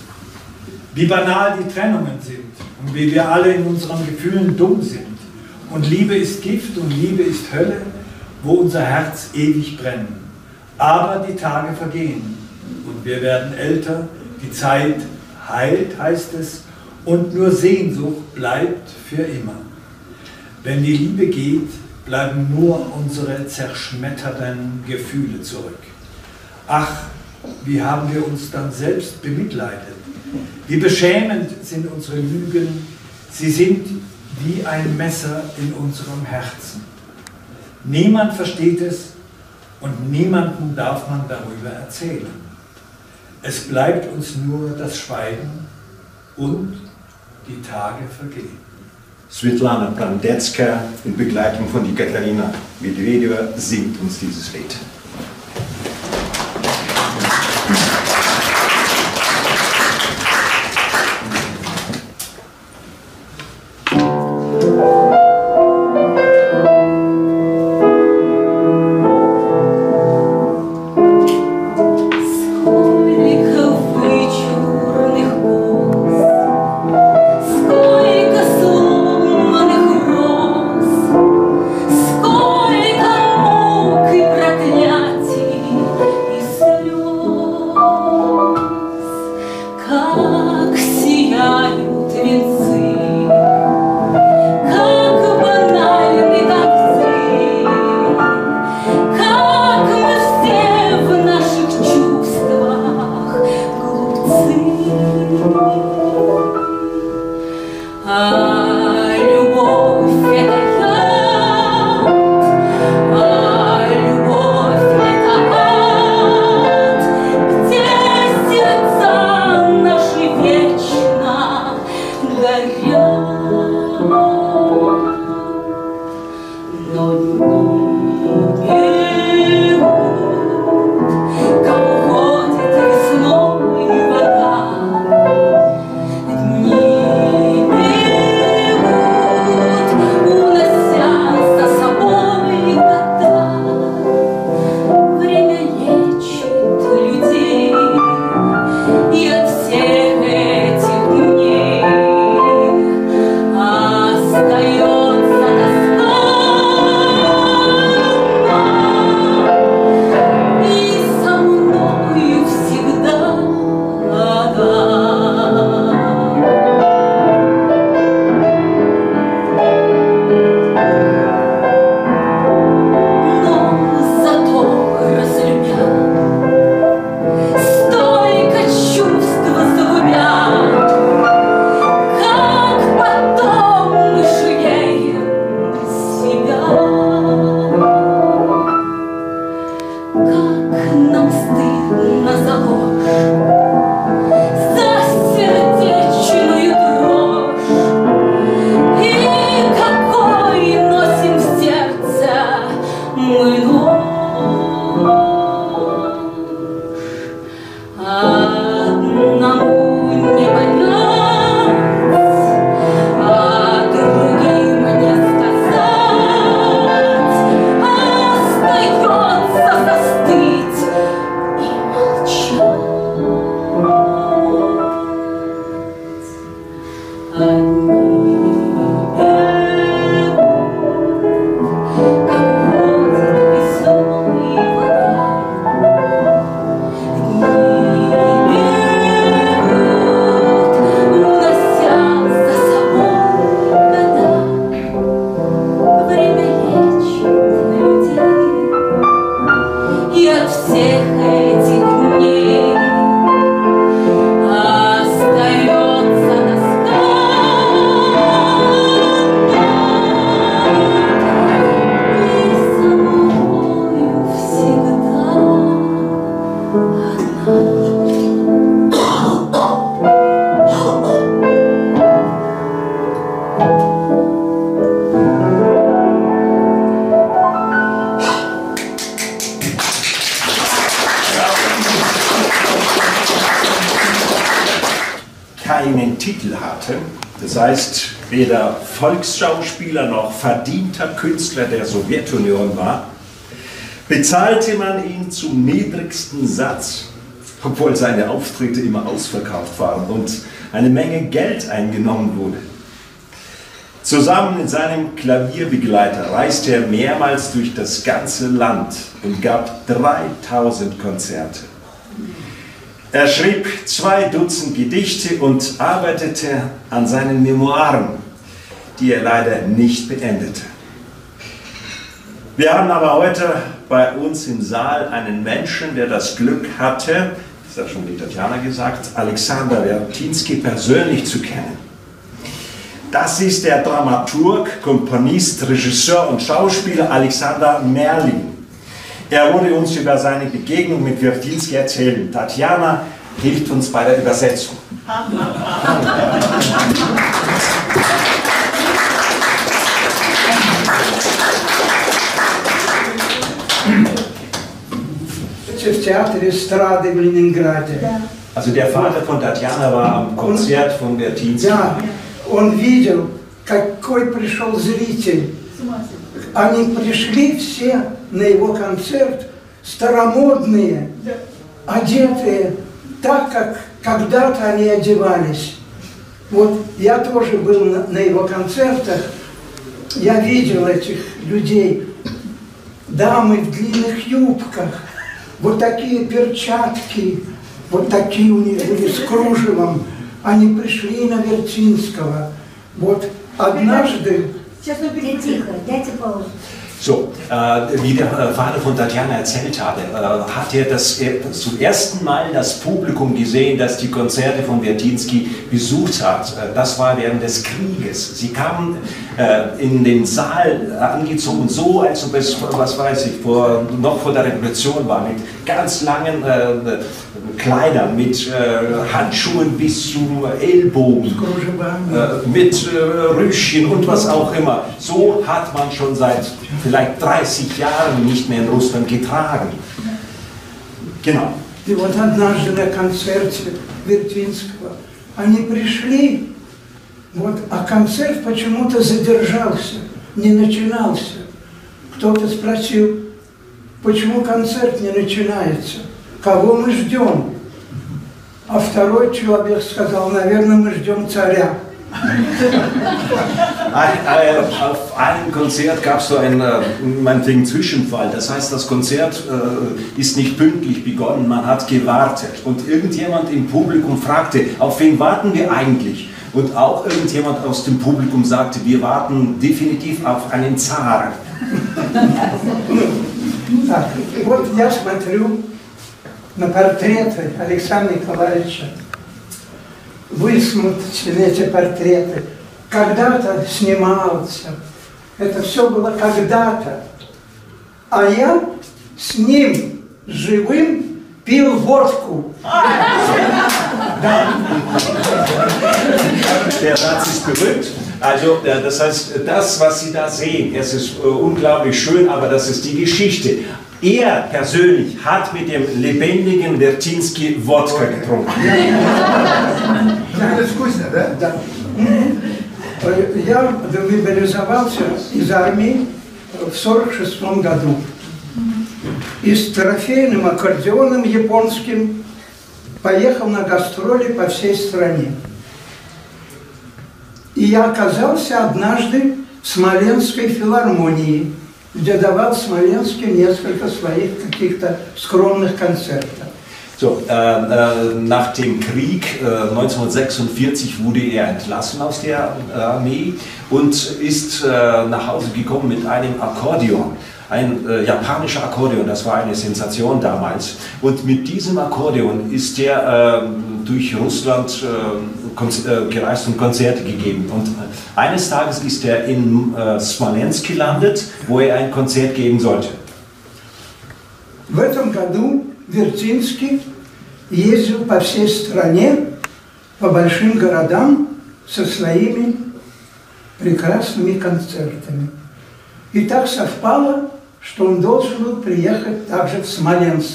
Wie banal die Trennungen sind und wie wir alle in unseren Gefühlen dumm sind Und Liebe ist Gift und Liebe ist Hölle, wo unser Herz ewig brennt. Aber die Tage vergehen und wir werden älter, die Zeit heilt, heißt es, und nur Sehnsucht bleibt für immer. Wenn die Liebe geht, bleiben nur unsere zerschmetterten Gefühle zurück. Ach, wie haben wir uns dann selbst bemitleidet? Wie beschämend sind unsere Lügen, sie sind wie ein Messer in unserem Herzen. Niemand versteht es und niemandem darf man darüber erzählen. Es bleibt uns nur das Schweigen und die Tage vergehen. Svetlana Brandecka in Begleitung von die Katarina Medvedeva singt uns dieses Lied. keinen Titel hatte, das heißt weder Volksschauspieler noch verdienter Künstler der Sowjetunion war, bezahlte man ihn zum niedrigsten Satz, obwohl seine Auftritte immer ausverkauft waren und eine Menge Geld eingenommen wurde. Zusammen mit seinem Klavierbegleiter reiste er mehrmals durch das ganze Land und gab dreitausend Konzerte. Er schrieb zwei Dutzend Gedichte und arbeitete an seinen Memoiren, die er leider nicht beendete. Wir haben aber heute bei uns im Saal einen Menschen, der das Glück hatte, das hat schon die Tatjana gesagt, Alexander Wertinsky persönlich zu kennen. Das ist der Dramaturg, Komponist, Regisseur und Schauspieler Alexander Merlin. Er wurde uns über seine Begegnung mit Wertinsky erzählen. Tatjana hilft uns bei der Übersetzung. В театре эстрады в Ленинграде. Also der Vater von Tatjana war am Konzert von Wertinsky. Да, он видел, какой пришел зритель. Они пришли все на его концерт, старомодные, одетые так, как когда-то они одевались. Вот я тоже был на, на его концертах, я видел этих людей, дамы в длинных юбках, вот такие перчатки, вот такие у них были с кружевом. Они пришли на Вертинского. Вот однажды... So, äh, wie der äh, Vater von Tatjana erzählt hatte, äh, hat er das, äh, zum ersten Mal das Publikum gesehen, das die Konzerte von Wertinsky besucht hat. Äh, das war während des Krieges. Sie kamen äh, in den Saal angezogen, so als ob es, was weiß ich, vor, noch vor der Revolution war, mit ganz langen äh, Kleidern, mit äh, Handschuhen bis zum Ellbogen, äh, mit äh, Rüschchen und was auch immer. So hat man schon seit vielleicht dreißig Jahren nicht mehr in Russland getragen. Genau. И вот однажды на концерте Вертинского они пришли, вот, а концерт почему-то задержался, не начинался. Кто-то спросил, почему концерт не начинается, кого мы ждем? А второй человек сказал, наверное, мы ждем царя. Auf einem Konzert gab es so einen, einen Zwischenfall. Das heißt, das Konzert äh, ist nicht pünktlich begonnen, man hat gewartet. Und irgendjemand im Publikum fragte, auf wen warten wir eigentlich? Und auch irgendjemand aus dem Publikum sagte, wir warten definitiv auf einen Zar. Так, вот я смотрю на портреты Александра Николаевича. Вы смотрите эти портреты. Когда-то снимался. Это все было когда-то. А я с ним живым пил водку. Der Satz ist berühmt. Also das heißt, das, was Sie da sehen, es ist äh, unglaublich schön, aber das ist die Geschichte. Er persönlich hat mit dem lebendigen Wertinsky Wodka getrunken. Это вкусно, да? Да. Я демобилизовался из армии в сорок шестом году. И с трофейным аккордеоном японским поехал на гастроли по всей стране. И я оказался однажды в Смоленской филармонии, где давал Смоленский несколько своих каких-то скромных концертов. So, äh, äh, nach dem Krieg äh, neunzehnhundertsechsundvierzig wurde er entlassen aus der äh, Armee und ist äh, nach Hause gekommen mit einem Akkordeon. Ein äh, japanischer Akkordeon, das war eine Sensation damals. Und mit diesem Akkordeon ist er äh, durch Russland äh, gereist und Konzerte gegeben. Und äh, eines Tages ist er in äh, Smolensk gelandet, wo er ein Konzert geben sollte. В этом году Вертинский ездил по всей стране, по большим городам со своими прекрасными концертами. И так совпало, что он должен был приехать также в Смоленск.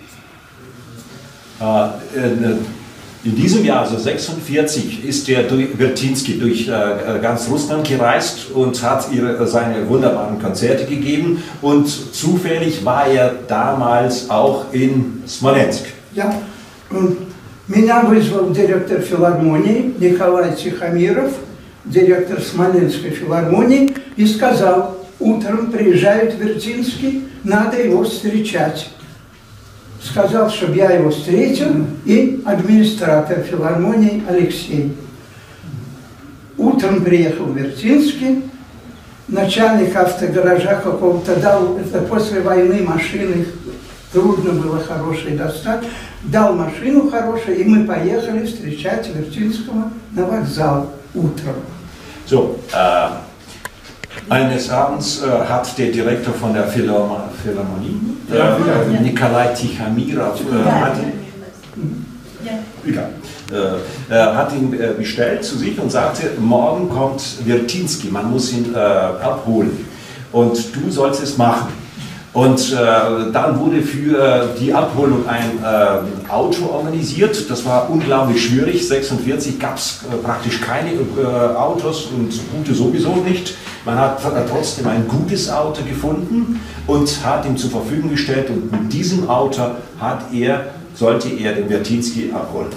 In diesem Jahr, also sechsundvierzig, ist der Wertinsky durch äh, ganz Russland gereist und hat ihre, seine wunderbaren Konzerte gegeben. Und zufällig war er damals auch in Smolensk. Ja, und меня вызвал директор филармонии Николай Тихомиров, директор Смоленской филармонии, и сказал: утром приезжает Вертинский, надо его встречать. Сказал, чтобы я его встретил, и администратор филармонии Алексей. Утром приехал Вертинский, начальник автогаража какого-то дал, это после войны машины трудно было хорошие достать, дал машину хорошую, и мы поехали встречать Вертинского на вокзал утром. So, äh, eines Abends äh, hat der Direktor von der Philharmonie, äh, äh, Nikolai Tichamirav, äh, hat ihn, egal, äh, äh, hat ihn äh, bestellt zu sich und sagte, morgen kommt Wiertinski, man muss ihn äh, abholen und du sollst es machen. Und äh, dann wurde für die Abholung ein äh, Auto organisiert. Das war unglaublich schwierig. sechsundvierzig gab es äh, praktisch keine äh, Autos und gute sowieso nicht. Man hat äh, trotzdem ein gutes Auto gefunden und hat ihm zur Verfügung gestellt. Und mit diesem Auto hat er, sollte er den Wiertinski abholen.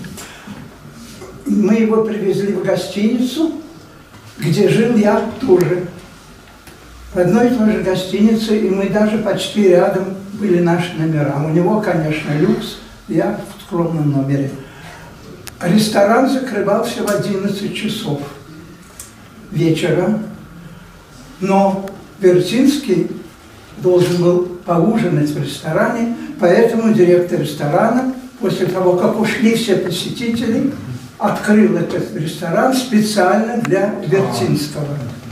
Мы его привезли в гостиницу, где жил я тоже. В одной и той же гостинице, и мы даже почти рядом были наши номера. У него, конечно, люкс, я в скромном номере. Ресторан закрывался в одиннадцать часов вечера, но Вертинский должен был поужинать в ресторане, поэтому директор ресторана, после того, как ушли все посетители, открыл этот ресторан специально для Вертинского.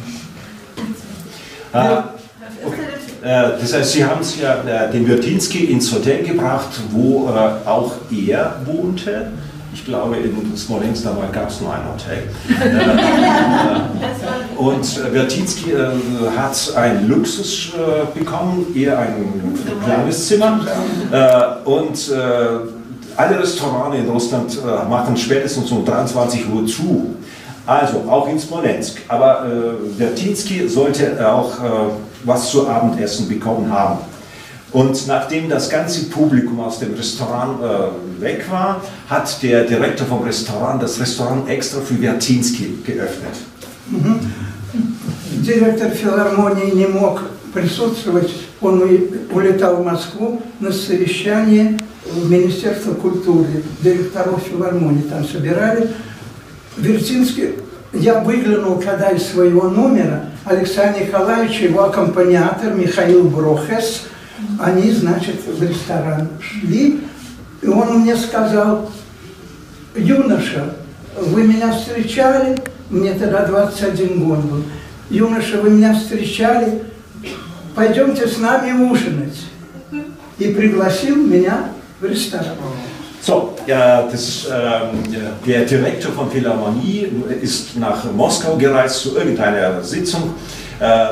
Ah, okay. äh, das heißt, Sie haben es ja äh, den Wiertinski ins Hotel gebracht, wo äh, auch er wohnte. Ich glaube, in Smolensk damals gab es nur ein Hotel. äh, und Wiertinski äh, hat ein Luxus äh, bekommen, eher ein kleines Zimmer. Äh, und äh, alle Restaurants in Russland äh, machen spätestens um dreiundzwanzig Uhr zu. Also auch in Smolensk, aber äh, Wiertinski sollte auch äh, was zu Abendessen bekommen haben. Und nachdem das ganze Publikum aus dem Restaurant äh, weg war, hat der Direktor vom Restaurant das Restaurant extra für Wiertinski geöffnet. Mhm. Директор филармонии не мог присутствовать, он улетал в Москву на совещание в Министерство культуры, директоров филармонии там собирали. Вертинский, я выглянул, когда из своего номера, Александр Николаевич и его аккомпаниатор Михаил Брохес, они, значит, в ресторан шли, и он мне сказал: юноша, вы меня встречали, мне тогда двадцать один год был, юноша, вы меня встречали, пойдемте с нами ужинать. И пригласил меня в ресторан. So, ja, das ist, äh, der Direktor von Philharmonie ist nach Moskau gereist zu irgendeiner Sitzung. Äh, äh,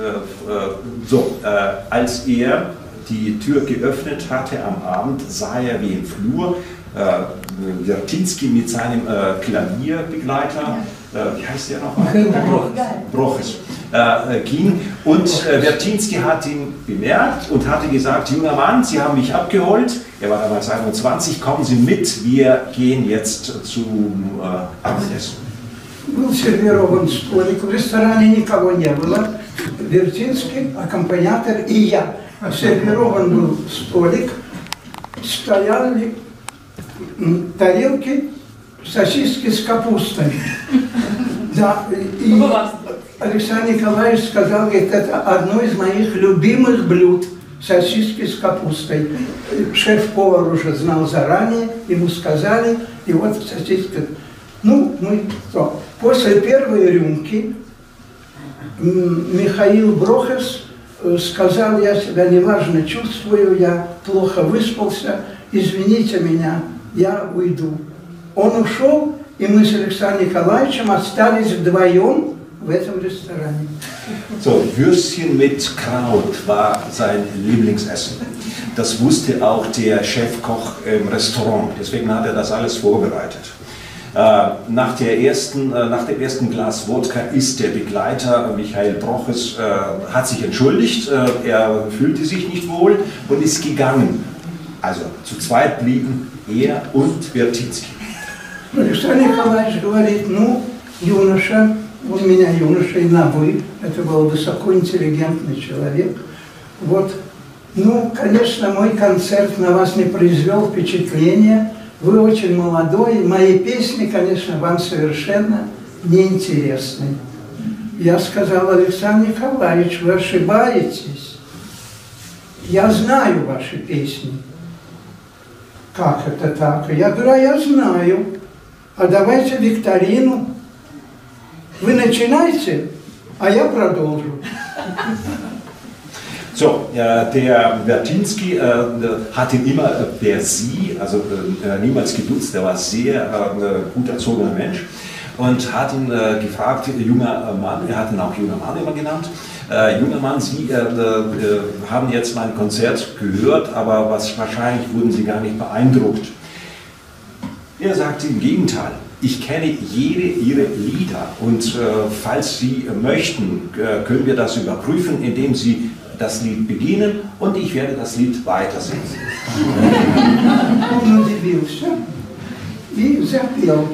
so, äh, als er die Tür geöffnet hatte am Abend, sah er wie im Flur äh, Wiertinski mit seinem äh, Klavierbegleiter, äh, wie heißt der nochmal? Broches. Äh, ging und äh, Wiertinski hat ihn bemerkt und hatte gesagt: junger Mann, Sie haben mich abgeholt. Er war damals einundzwanzig, kommen Sie mit, wir gehen jetzt zum äh, Abendessen. Был сервирован столик, в ресторане никого не было. Вертинский, аккомпаниатор и я. Сервирован был столик, стояли тарелки, сосиски с капустой. Да, и Александр Николаевич сказал, говорит, это одно из моих любимых блюд. Сосиски с капустой. Шеф-повар уже знал заранее, ему сказали, и вот сосиски. Ну, мы то. После первой рюмки Михаил Брохес сказал: я себя неважно чувствую, я плохо выспался, извините меня, я уйду. Он ушел, и мы с Александром Николаевичем остались вдвоем в этом ресторане. So, Würstchen mit Kraut war sein Lieblingsessen. Das wusste auch der Chefkoch im Restaurant, deswegen hat er das alles vorbereitet. Äh, nach, der ersten, äh, nach dem ersten Glas Wodka ist der Begleiter Michael Broches, äh, hat sich entschuldigt, äh, er fühlte sich nicht wohl und ist gegangen. Also zu zweit blieben er und Wiertinski. Александр Николаевич говорит: ну, юноша, он меня юношей на «вы», это был высокоинтеллигентный человек. Вот. Ну, конечно, мой концерт на вас не произвел впечатления. Вы очень молодой. Мои песни, конечно, вам совершенно неинтересны. Я сказал: Александр Николаевич, вы ошибаетесь. Я знаю ваши песни. Как это так? Я говорю: а я знаю. А давайте викторину. Вы начинайте, а я продолжу. So, äh, der Wertinski äh, hat ihn immer äh, per Sie, also äh, niemals geduzt, der war sehr äh, gut erzogener Mensch und hat ihn äh, gefragt, junger Mann, er hat ihn auch junger Mann immer genannt, äh, junger Mann, Sie äh, äh, haben jetzt mein Konzert gehört, aber was, wahrscheinlich wurden Sie gar nicht beeindruckt. Er sagte im Gegenteil. Ich kenne jede Ihre Lieder und äh, falls Sie möchten, äh, können wir das überprüfen, indem Sie das Lied beginnen und ich werde das Lied weiter singen. Он удивился и запел.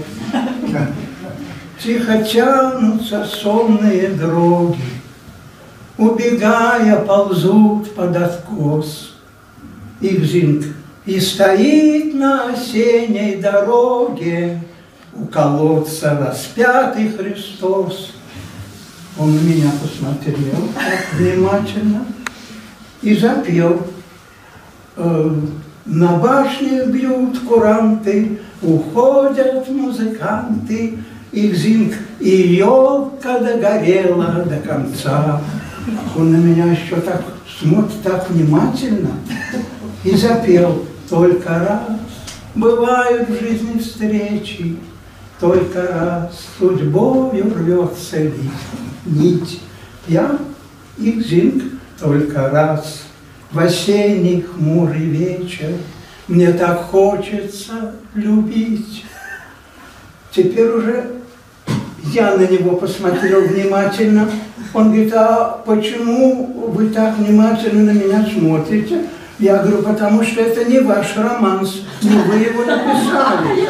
Тихо тянутся сонные дороги, убегая, ползут под откос. Их зинг и стоит на осенней дороге у колодца распятый Христос. Он на меня посмотрел так внимательно и запел. На башне бьют куранты, уходят музыканты, их зинг и елка догорела до конца. Он на меня еще так смотрит, так внимательно и запел. Только раз бывают в жизни встречи, только раз судьбою рвется нить. Я их зинг только раз в осенний хмурый вечер. Мне так хочется любить. Теперь уже я на него посмотрел внимательно. Он говорит: а почему вы так внимательно на меня смотрите? Я говорю: потому что это не ваш романс, не вы его написали.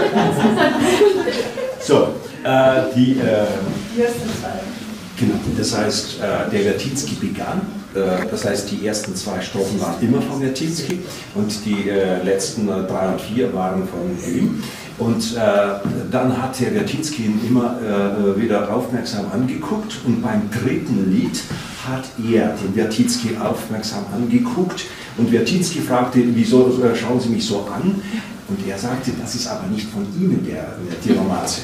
So, äh, die, äh, genau, das heißt, äh, der Wertinski begann, äh, das heißt, die ersten zwei Strophen waren immer von Wertinski und die äh, letzten äh, drei und vier waren von ihm. Und äh, dann hat der Wertinski ihn immer äh, wieder aufmerksam angeguckt und beim dritten Lied hat er den Wertinski aufmerksam angeguckt und Wertinski fragte: wieso äh, schauen Sie mich so an? Und er sagte: das ist aber nicht von Ihnen, der, die Romanze.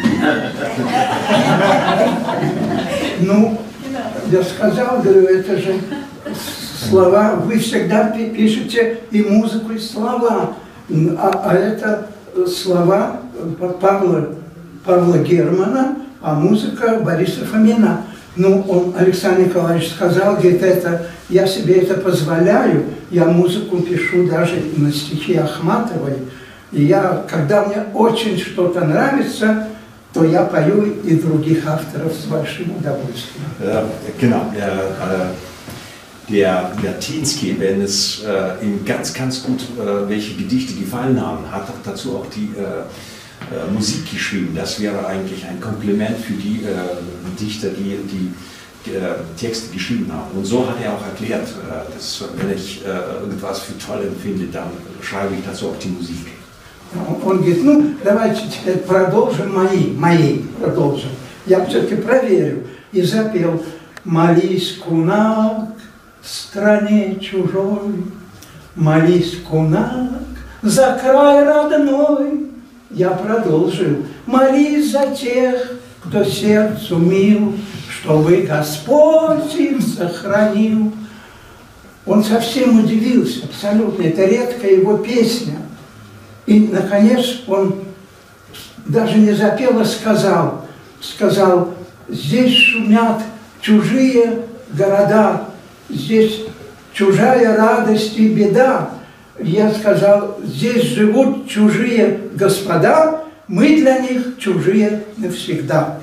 Ну, я сказал, говорю, это же слова, вы всегда пишете и музыку, и слова, а, а это слова Павла, Павла Германа, а музыка Бориса Фомина. Ну, он, Александр Николаевич, сказал, говорит, это, я себе это позволяю, я музыку пишу даже на стихи Ахматовой, и я, когда мне очень что-то nравится, то я pою и других авторов с большим удовольствием. Äh, genau, äh, der Wertinski, wenn es äh, ihm ganz, ganz gut äh, welche Gedichte gefallen haben, hat auch dazu auch die äh, äh, Musik geschrieben. Das wäre eigentlich ein Kompliment für die äh, Dichter, die die äh, Texte geschrieben haben. Und so hat er auch erklärt, äh, dass wenn ich äh, irgendwas für toll empfinde, dann schreibe ich dazu auch die Musik. Он говорит: ну, давайте теперь продолжим мои, мои, продолжим. Я все-таки проверю. И запел: молись, кунак, стране чужой, молись, кунак, за край родной. Я продолжил: молись за тех, кто сердцу мил, чтобы Господь их сохранил. Он совсем удивился, абсолютно, это редкая его песня. И, наконец, он даже не запел, а сказал, сказал: здесь шумят чужие города, здесь чужая радость и беда. Я сказал: здесь живут чужие господа, мы для них чужие навсегда.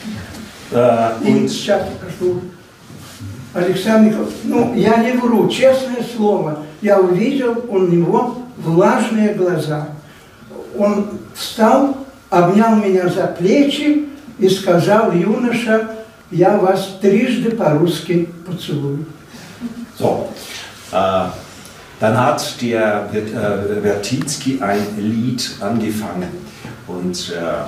Uh, и сейчас покажу. Александр Николаевич, ну, я не вру, честное слово, я увидел у него влажные глаза. Он встал, обнял меня за плечи и сказал: юноша, я вас трижды по-русски поцелую. So, äh, dann hat der äh, Wertinski ein Lied angefangen und äh,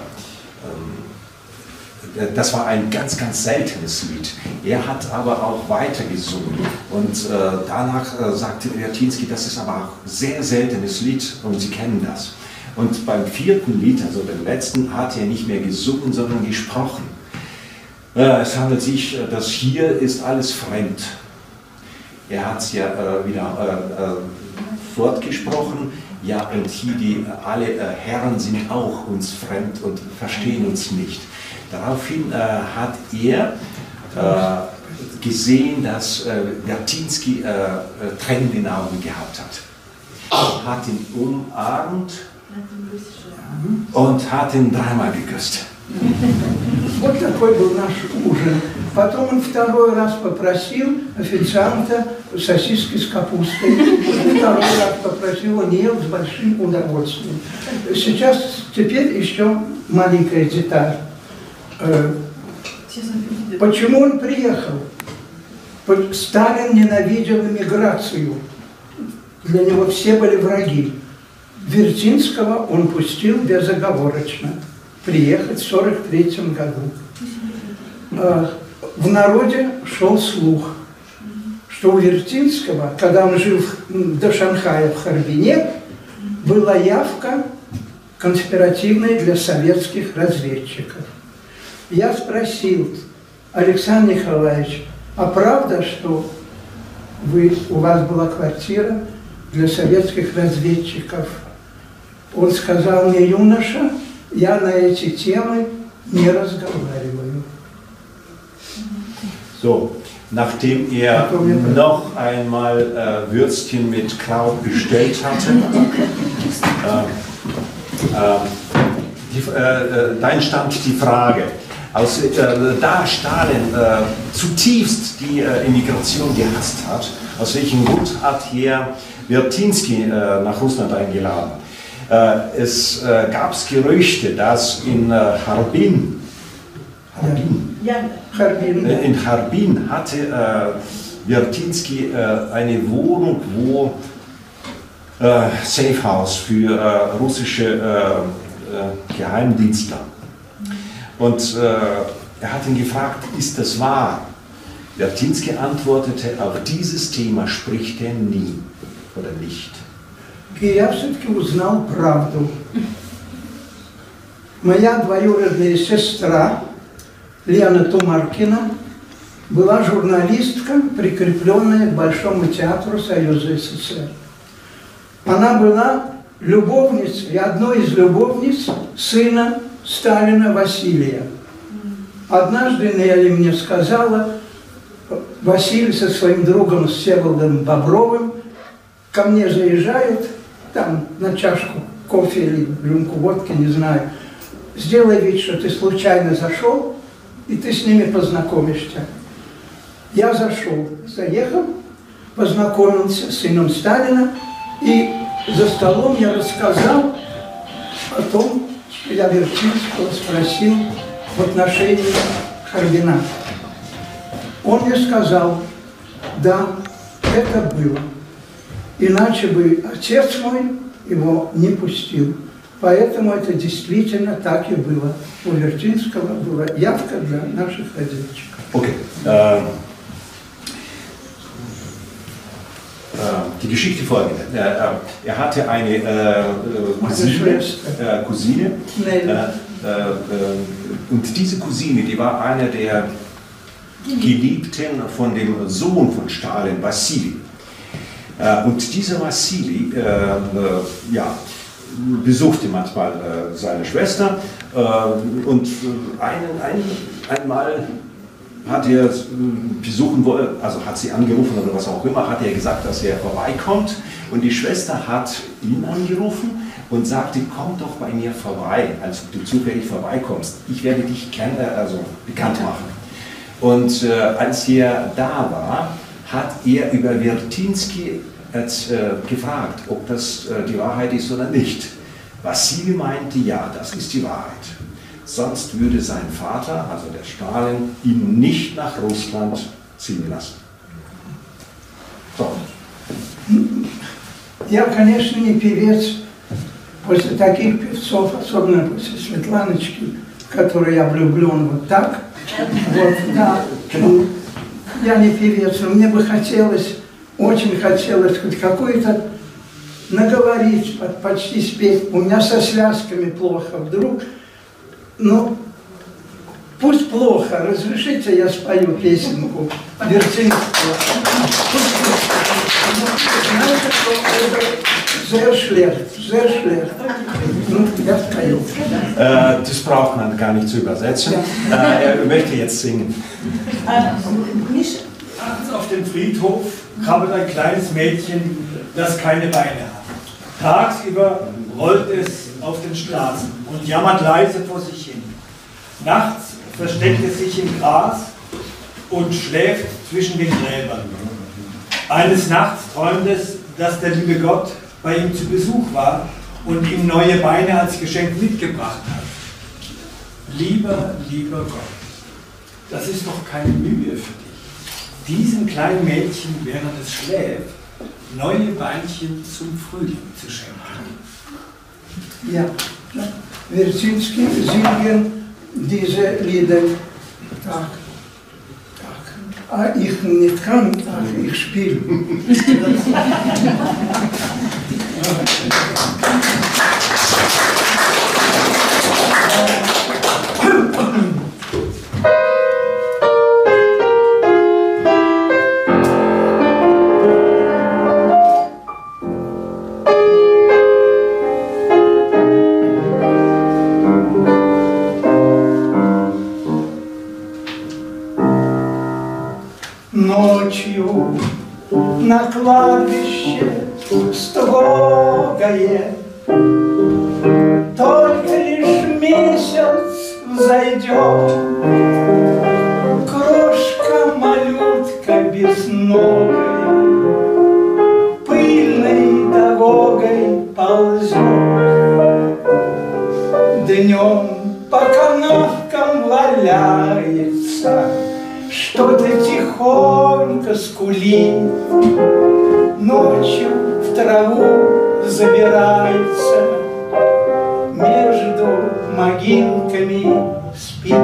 ähm, das war ein ganz, ganz seltenes Lied. Er hat aber auch weiter gesungen und äh, danach äh, sagte Wertinski, das ist aber auch ein sehr seltenes Lied und Sie kennen das. Und beim vierten Lied, also dem letzten, hat er nicht mehr gesungen, sondern gesprochen. Äh, es handelt sich, das hier ist alles fremd. Er hat es ja äh, wieder äh, äh, fortgesprochen. Ja, und hier die, alle äh, Herren sind auch uns fremd und verstehen uns nicht. Daraufhin äh, hat er äh, gesehen, dass äh, Wertinski äh, äh, Tränen in den Augen gehabt hat. Hat ihn umarmt und hat ihn dreimal geküsst. Вот такой был наш ужин. Потом он второй раз попросил официанта сосиски с капустой. Второй раз попросил, он ел с большим удовольствием. Сейчас, теперь еще маленькая деталь. Почему он приехал? Сталин ненавидел эмиграцию. Для него все были враги. Вертинского он пустил безоговорочно приехать в сорок третьем году. В народе шел слух, что у Вертинского, когда он жил до Шанхая в Харбине, была явка конспиративная для советских разведчиков. Я спросил: Александр Николаевич, а правда, что вы, у вас была квартира для советских разведчиков? Он сказал мне: юноша, я на эти темы не разговариваю. So, nachdem er noch einmal äh, Würstchen mit Kraut bestellt hatte, äh, äh, die, äh, da entstand die Frage, aus, äh, da Stalin äh, zutiefst die äh, Immigration gehasst hat, aus welchem Grund hat er Wertinski äh, nach Russland eingeladen? Äh, es äh, gab Gerüchte, dass in äh, Harbin, Harbin, ja. Harbin. Äh, in Harbin hatte äh, Wertinski äh, eine Wohnung, wo äh, Safe House für äh, russische äh, äh, Geheimdienstler. Und äh, er hat ihn gefragt, ist das wahr? Wertinski antwortete, auf dieses Thema spricht er nie oder nicht. И я все-таки узнал правду. Моя двоюродная сестра Лена Тумаркина была журналистка, прикрепленная к Большому театру Союза СССР. Она была любовницей, одной из любовниц сына Сталина Василия. Однажды Нелли мне сказала, Василий со своим другом Всеволодом Бобровым ко мне заезжают, там на чашку кофе или рюмку водки, не знаю. Сделай вид, что ты случайно зашел, и ты с ними познакомишься. Я зашел, заехал, познакомился с сыном Сталина, и за столом я рассказал о том, что я Вертинского спросил в отношении Харбина. Он мне сказал, да, это было. Иначе бы отец мой его не пустил. Поэтому это действительно так и было. У Вертинского была явка для наших разведчиков. Okay. Äh, äh, die Geschichte folgende. Er, äh, er hatte eine äh, Cousine, äh, Cousine äh, äh, und diese Cousine, die war eine der Geliebten von dem Sohn von Stalin, Wassili. Und dieser Wassili äh, äh, ja, besuchte manchmal äh, seine Schwester äh, und einen, ein, einmal hat er besuchen wollen, also hat sie angerufen oder was auch immer, hat er gesagt, dass er vorbeikommt und die Schwester hat ihn angerufen und sagte, komm doch bei mir vorbei, als du zufällig vorbeikommst, ich werde dich kennen, also bekannt machen. Und äh, als er da war, hat er über Wertinski äh, gefragt, ob das äh, die Wahrheit ist oder nicht. Wassili meinte, ja, das ist die Wahrheit. sonst würde sein Vater, also der Stalin, ihn nicht nach Russland ziehen lassen. So. Я, конечно, не певец. После таких певцов, особенно после Светланочки, в которой я влюблен вот так, вот, да, ну, я не певец, но мне бы хотелось, очень хотелось хоть какой-то наговорить, почти спеть. У меня со связками плохо вдруг, ну, пусть плохо, разрешите, я спою песенку Вертинского. Знаете, что это sehr schlecht, sehr schlecht. Ну, я спою. Äh, das braucht man gar nicht zu übersetzen. Äh, er möchte jetzt singen. Nachts auf dem Friedhof krabbelt ein kleines Mädchen, das keine Beine hat. Tagsüber rollt es auf den Straßen und jammert leise vor sich hin. Nachts versteckt es sich im Gras und schläft zwischen den Gräbern. Eines Nachts träumt es, dass der liebe Gott bei ihm zu Besuch war und ihm neue Beine als Geschenk mitgebracht hat. Lieber, lieber Gott, das ist doch keine Mühe für dich. Diesem kleinen Mädchen, während es schläft, neue Beinchen zum Frühling zu schenken. Ja, Вертинский singen diese Lieder так, так, а их не kann, а их spiele. Ночью на кладбище строгое, только лишь месяц взойдет, крошка-малютка безногая пыльной дорогой ползет. Днем по канавкам валяется, что-то тихонько скулит, ночью в траву забирается, между могилками спит.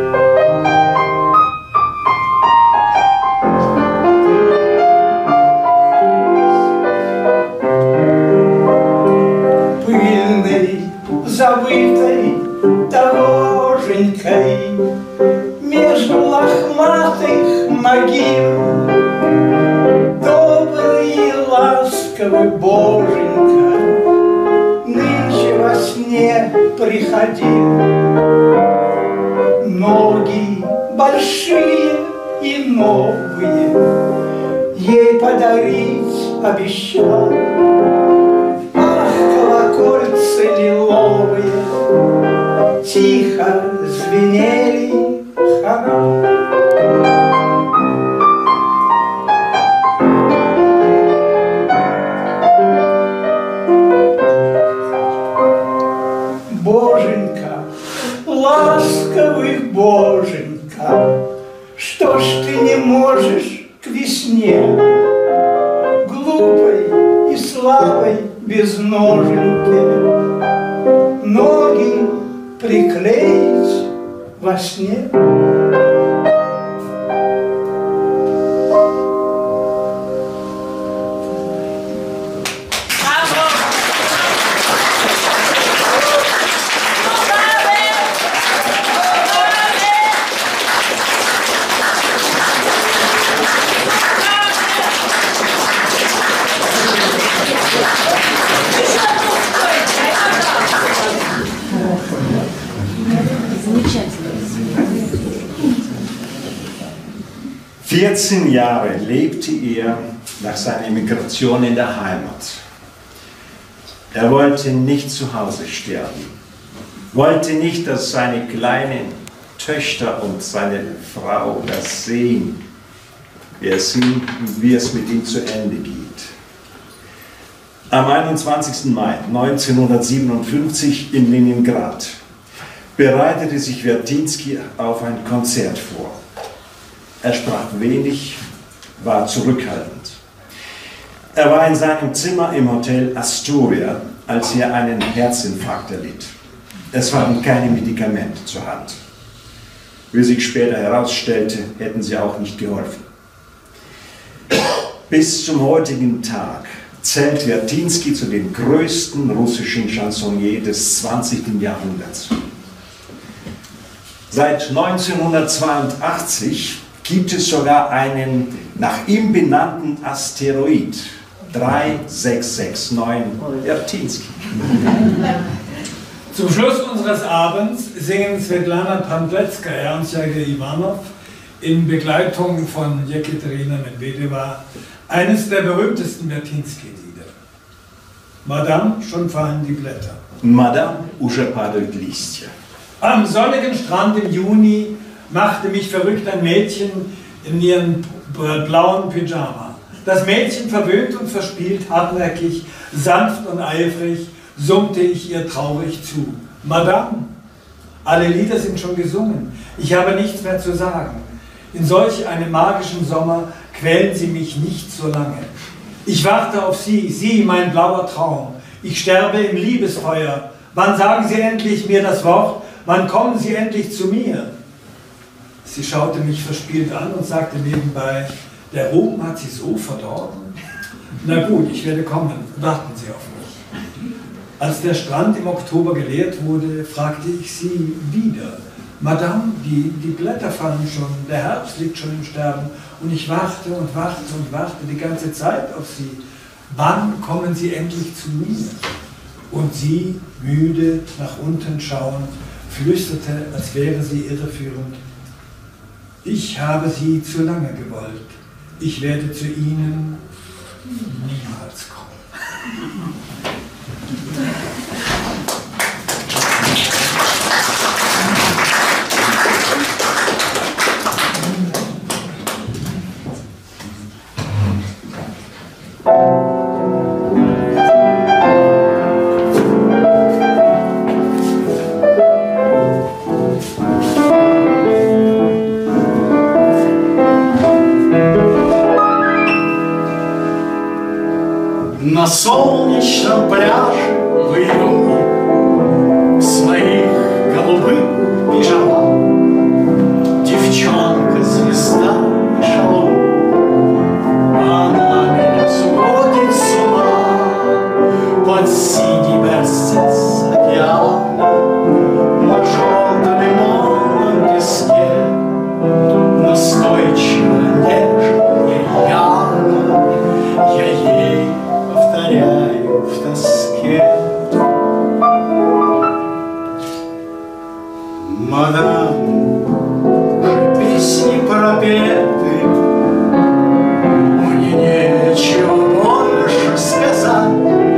Пыльной, забытой дороженькой между лохматых могил добрый и ласковый Боженька нынче во сне приходил. Ноги большие и новые ей подарить обещал. Ах, колокольцы лиловые тихо звенели хором. Боженька, ласковый Боженька, что ж ты не можешь к весне, глупой и слабой без ноженьки, ноги приклеить во сне? vierzehn Jahre lebte er nach seiner Emigration in der Heimat. Er wollte nicht zu Hause sterben, wollte nicht, dass seine kleinen Töchter und seine Frau das sehen, wie es, ihm, wie es mit ihm zu Ende geht. Am einundzwanzigsten Mai neunzehnhundertsiebenundfünfzig in Leningrad bereitete sich Wertinski auf ein Konzert vor. Er sprach wenig, war zurückhaltend. Er war in seinem Zimmer im Hotel Astoria, als er einen Herzinfarkt erlitt. Es waren keine Medikamente zur Hand. Wie sich später herausstellte, hätten sie auch nicht geholfen. Bis zum heutigen Tag zählt Wertinski zu den größten russischen Chansonniers des zwanzigsten Jahrhunderts. Seit neunzehnhundertzweiundachtzig gibt es sogar einen nach ihm benannten Asteroid, drei sechs sechs neun Wertinski. Zum Schluss unseres Abends singen Svetlana Pandletskaya und Sergei Iwanov in Begleitung von Jekaterina Medvedeva eines der berühmtesten Wertinski-Lieder. Madame, schon fallen die Blätter. Madame, уже падают листья. Am sonnigen Strand im Juni machte mich verrückt ein Mädchen in ihrem blauen Pyjama. Das Mädchen, verwöhnt und verspielt, hartnäckig, sanft und eifrig, summte ich ihr traurig zu. Madame, alle Lieder sind schon gesungen. Ich habe nichts mehr zu sagen. In solch einem magischen Sommer quälen Sie mich nicht so lange. Ich warte auf Sie, Sie, mein blauer Traum. Ich sterbe im Liebesfeuer. Wann sagen Sie endlich mir das Wort? Wann kommen Sie endlich zu mir? Sie schaute mich verspielt an und sagte nebenbei, der Ruhm hat Sie so verdorben. Na gut, ich werde kommen. Warten Sie auf mich. Als der Strand im Oktober geleert wurde, fragte ich sie wieder. Madame, die, die Blätter fallen schon, der Herbst liegt schon im Sterben und ich warte und warte und warte die ganze Zeit auf Sie. Wann kommen Sie endlich zu mir? Und sie, müde, nach unten schauend, flüsterte, als wäre sie irreführend, ich habe Sie zu lange gewollt, ich werde zu Ihnen niemals kommen. На солнечном пляже в июне в своих голубых пижамах девчонка-звезда шалом, она меня сводит с ума под синий берстец океана на желто-лимонном песке, настойчиво, нежно и рьяно я ей повторяю в тоске. Мадам, уже песни пропеты, мне нечего больше сказать.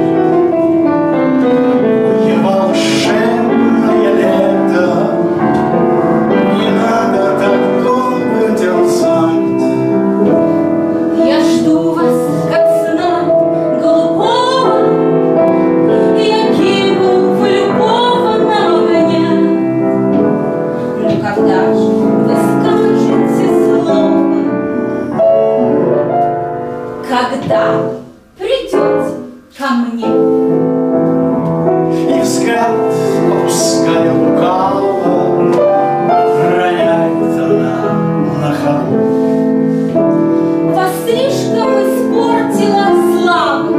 Ой, волшебное лето, не надо так долго терзать. Я жду вас, как сна голубого, я кину в любого на огня. Но когда же вы скажете слово, когда придете ко мне? И взгляд, опуская лукаво, роняет она на ходу. Вас слишком испортила слава.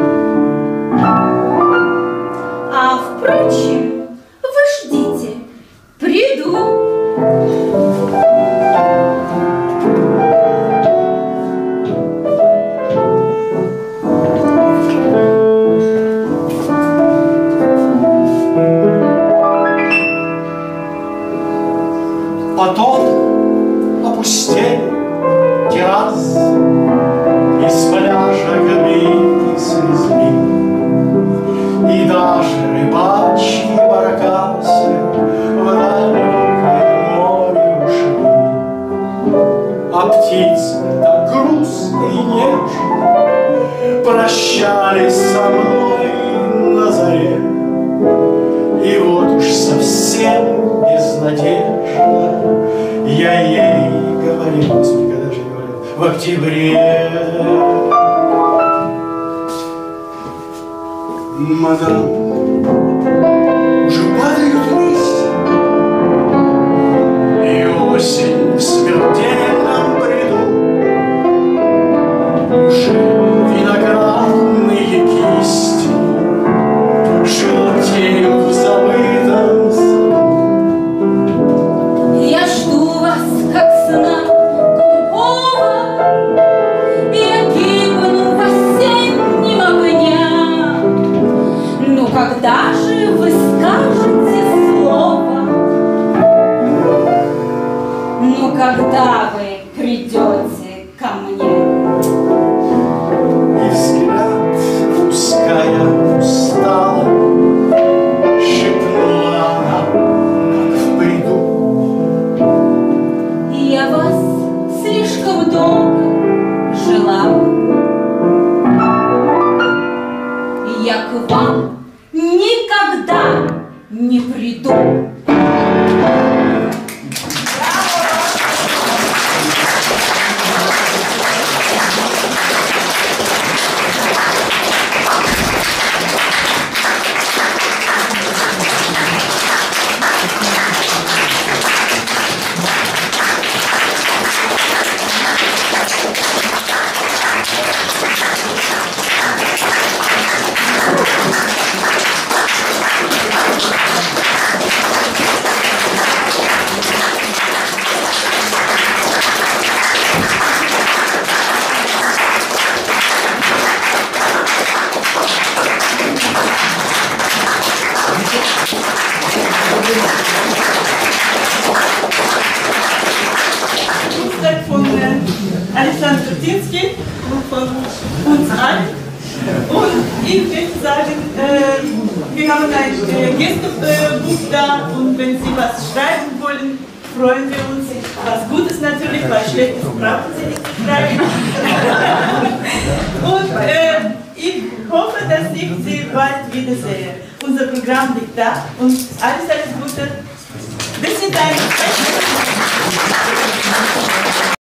А впрочем, вы ждите, приду. Потом опустели террасы, из пляжа гребли слезли, и даже рыбачьи баркасы в далекое море ушли. А птицы так грустно и нежно прощались со мной на заре, и вот уж совсем без надежда. Я ей говорил, Господи, когда же я говорил, в октябре. Мадам, уже падают листья, и осень в смертельном бреду. Уже виноградные кисти желтеют в забытом саду. Я жду вас, как сна голубого, я гибну в осеннем огне. Ну когда же вы скажете слово? Ну когда вы придете ко мне? И взгляд, пуская устало, шепнула она, как в бреду. Я вас слишком долго жила. Я к вам никогда не приду. Von äh, Alexander Kretinsky und von uns allen. Und ich möchte sagen, äh, wir haben ein äh, Gästebuch da und wenn Sie was schreiben wollen, freuen wir uns. Was Gutes natürlich, weil Schlechtes brauchen Sie nicht zu schreiben. Und äh, ich hoffe, dass ich Sie bald wiedersehe. Unser Programm liegt da und alles, alles Gute. Bis in deinem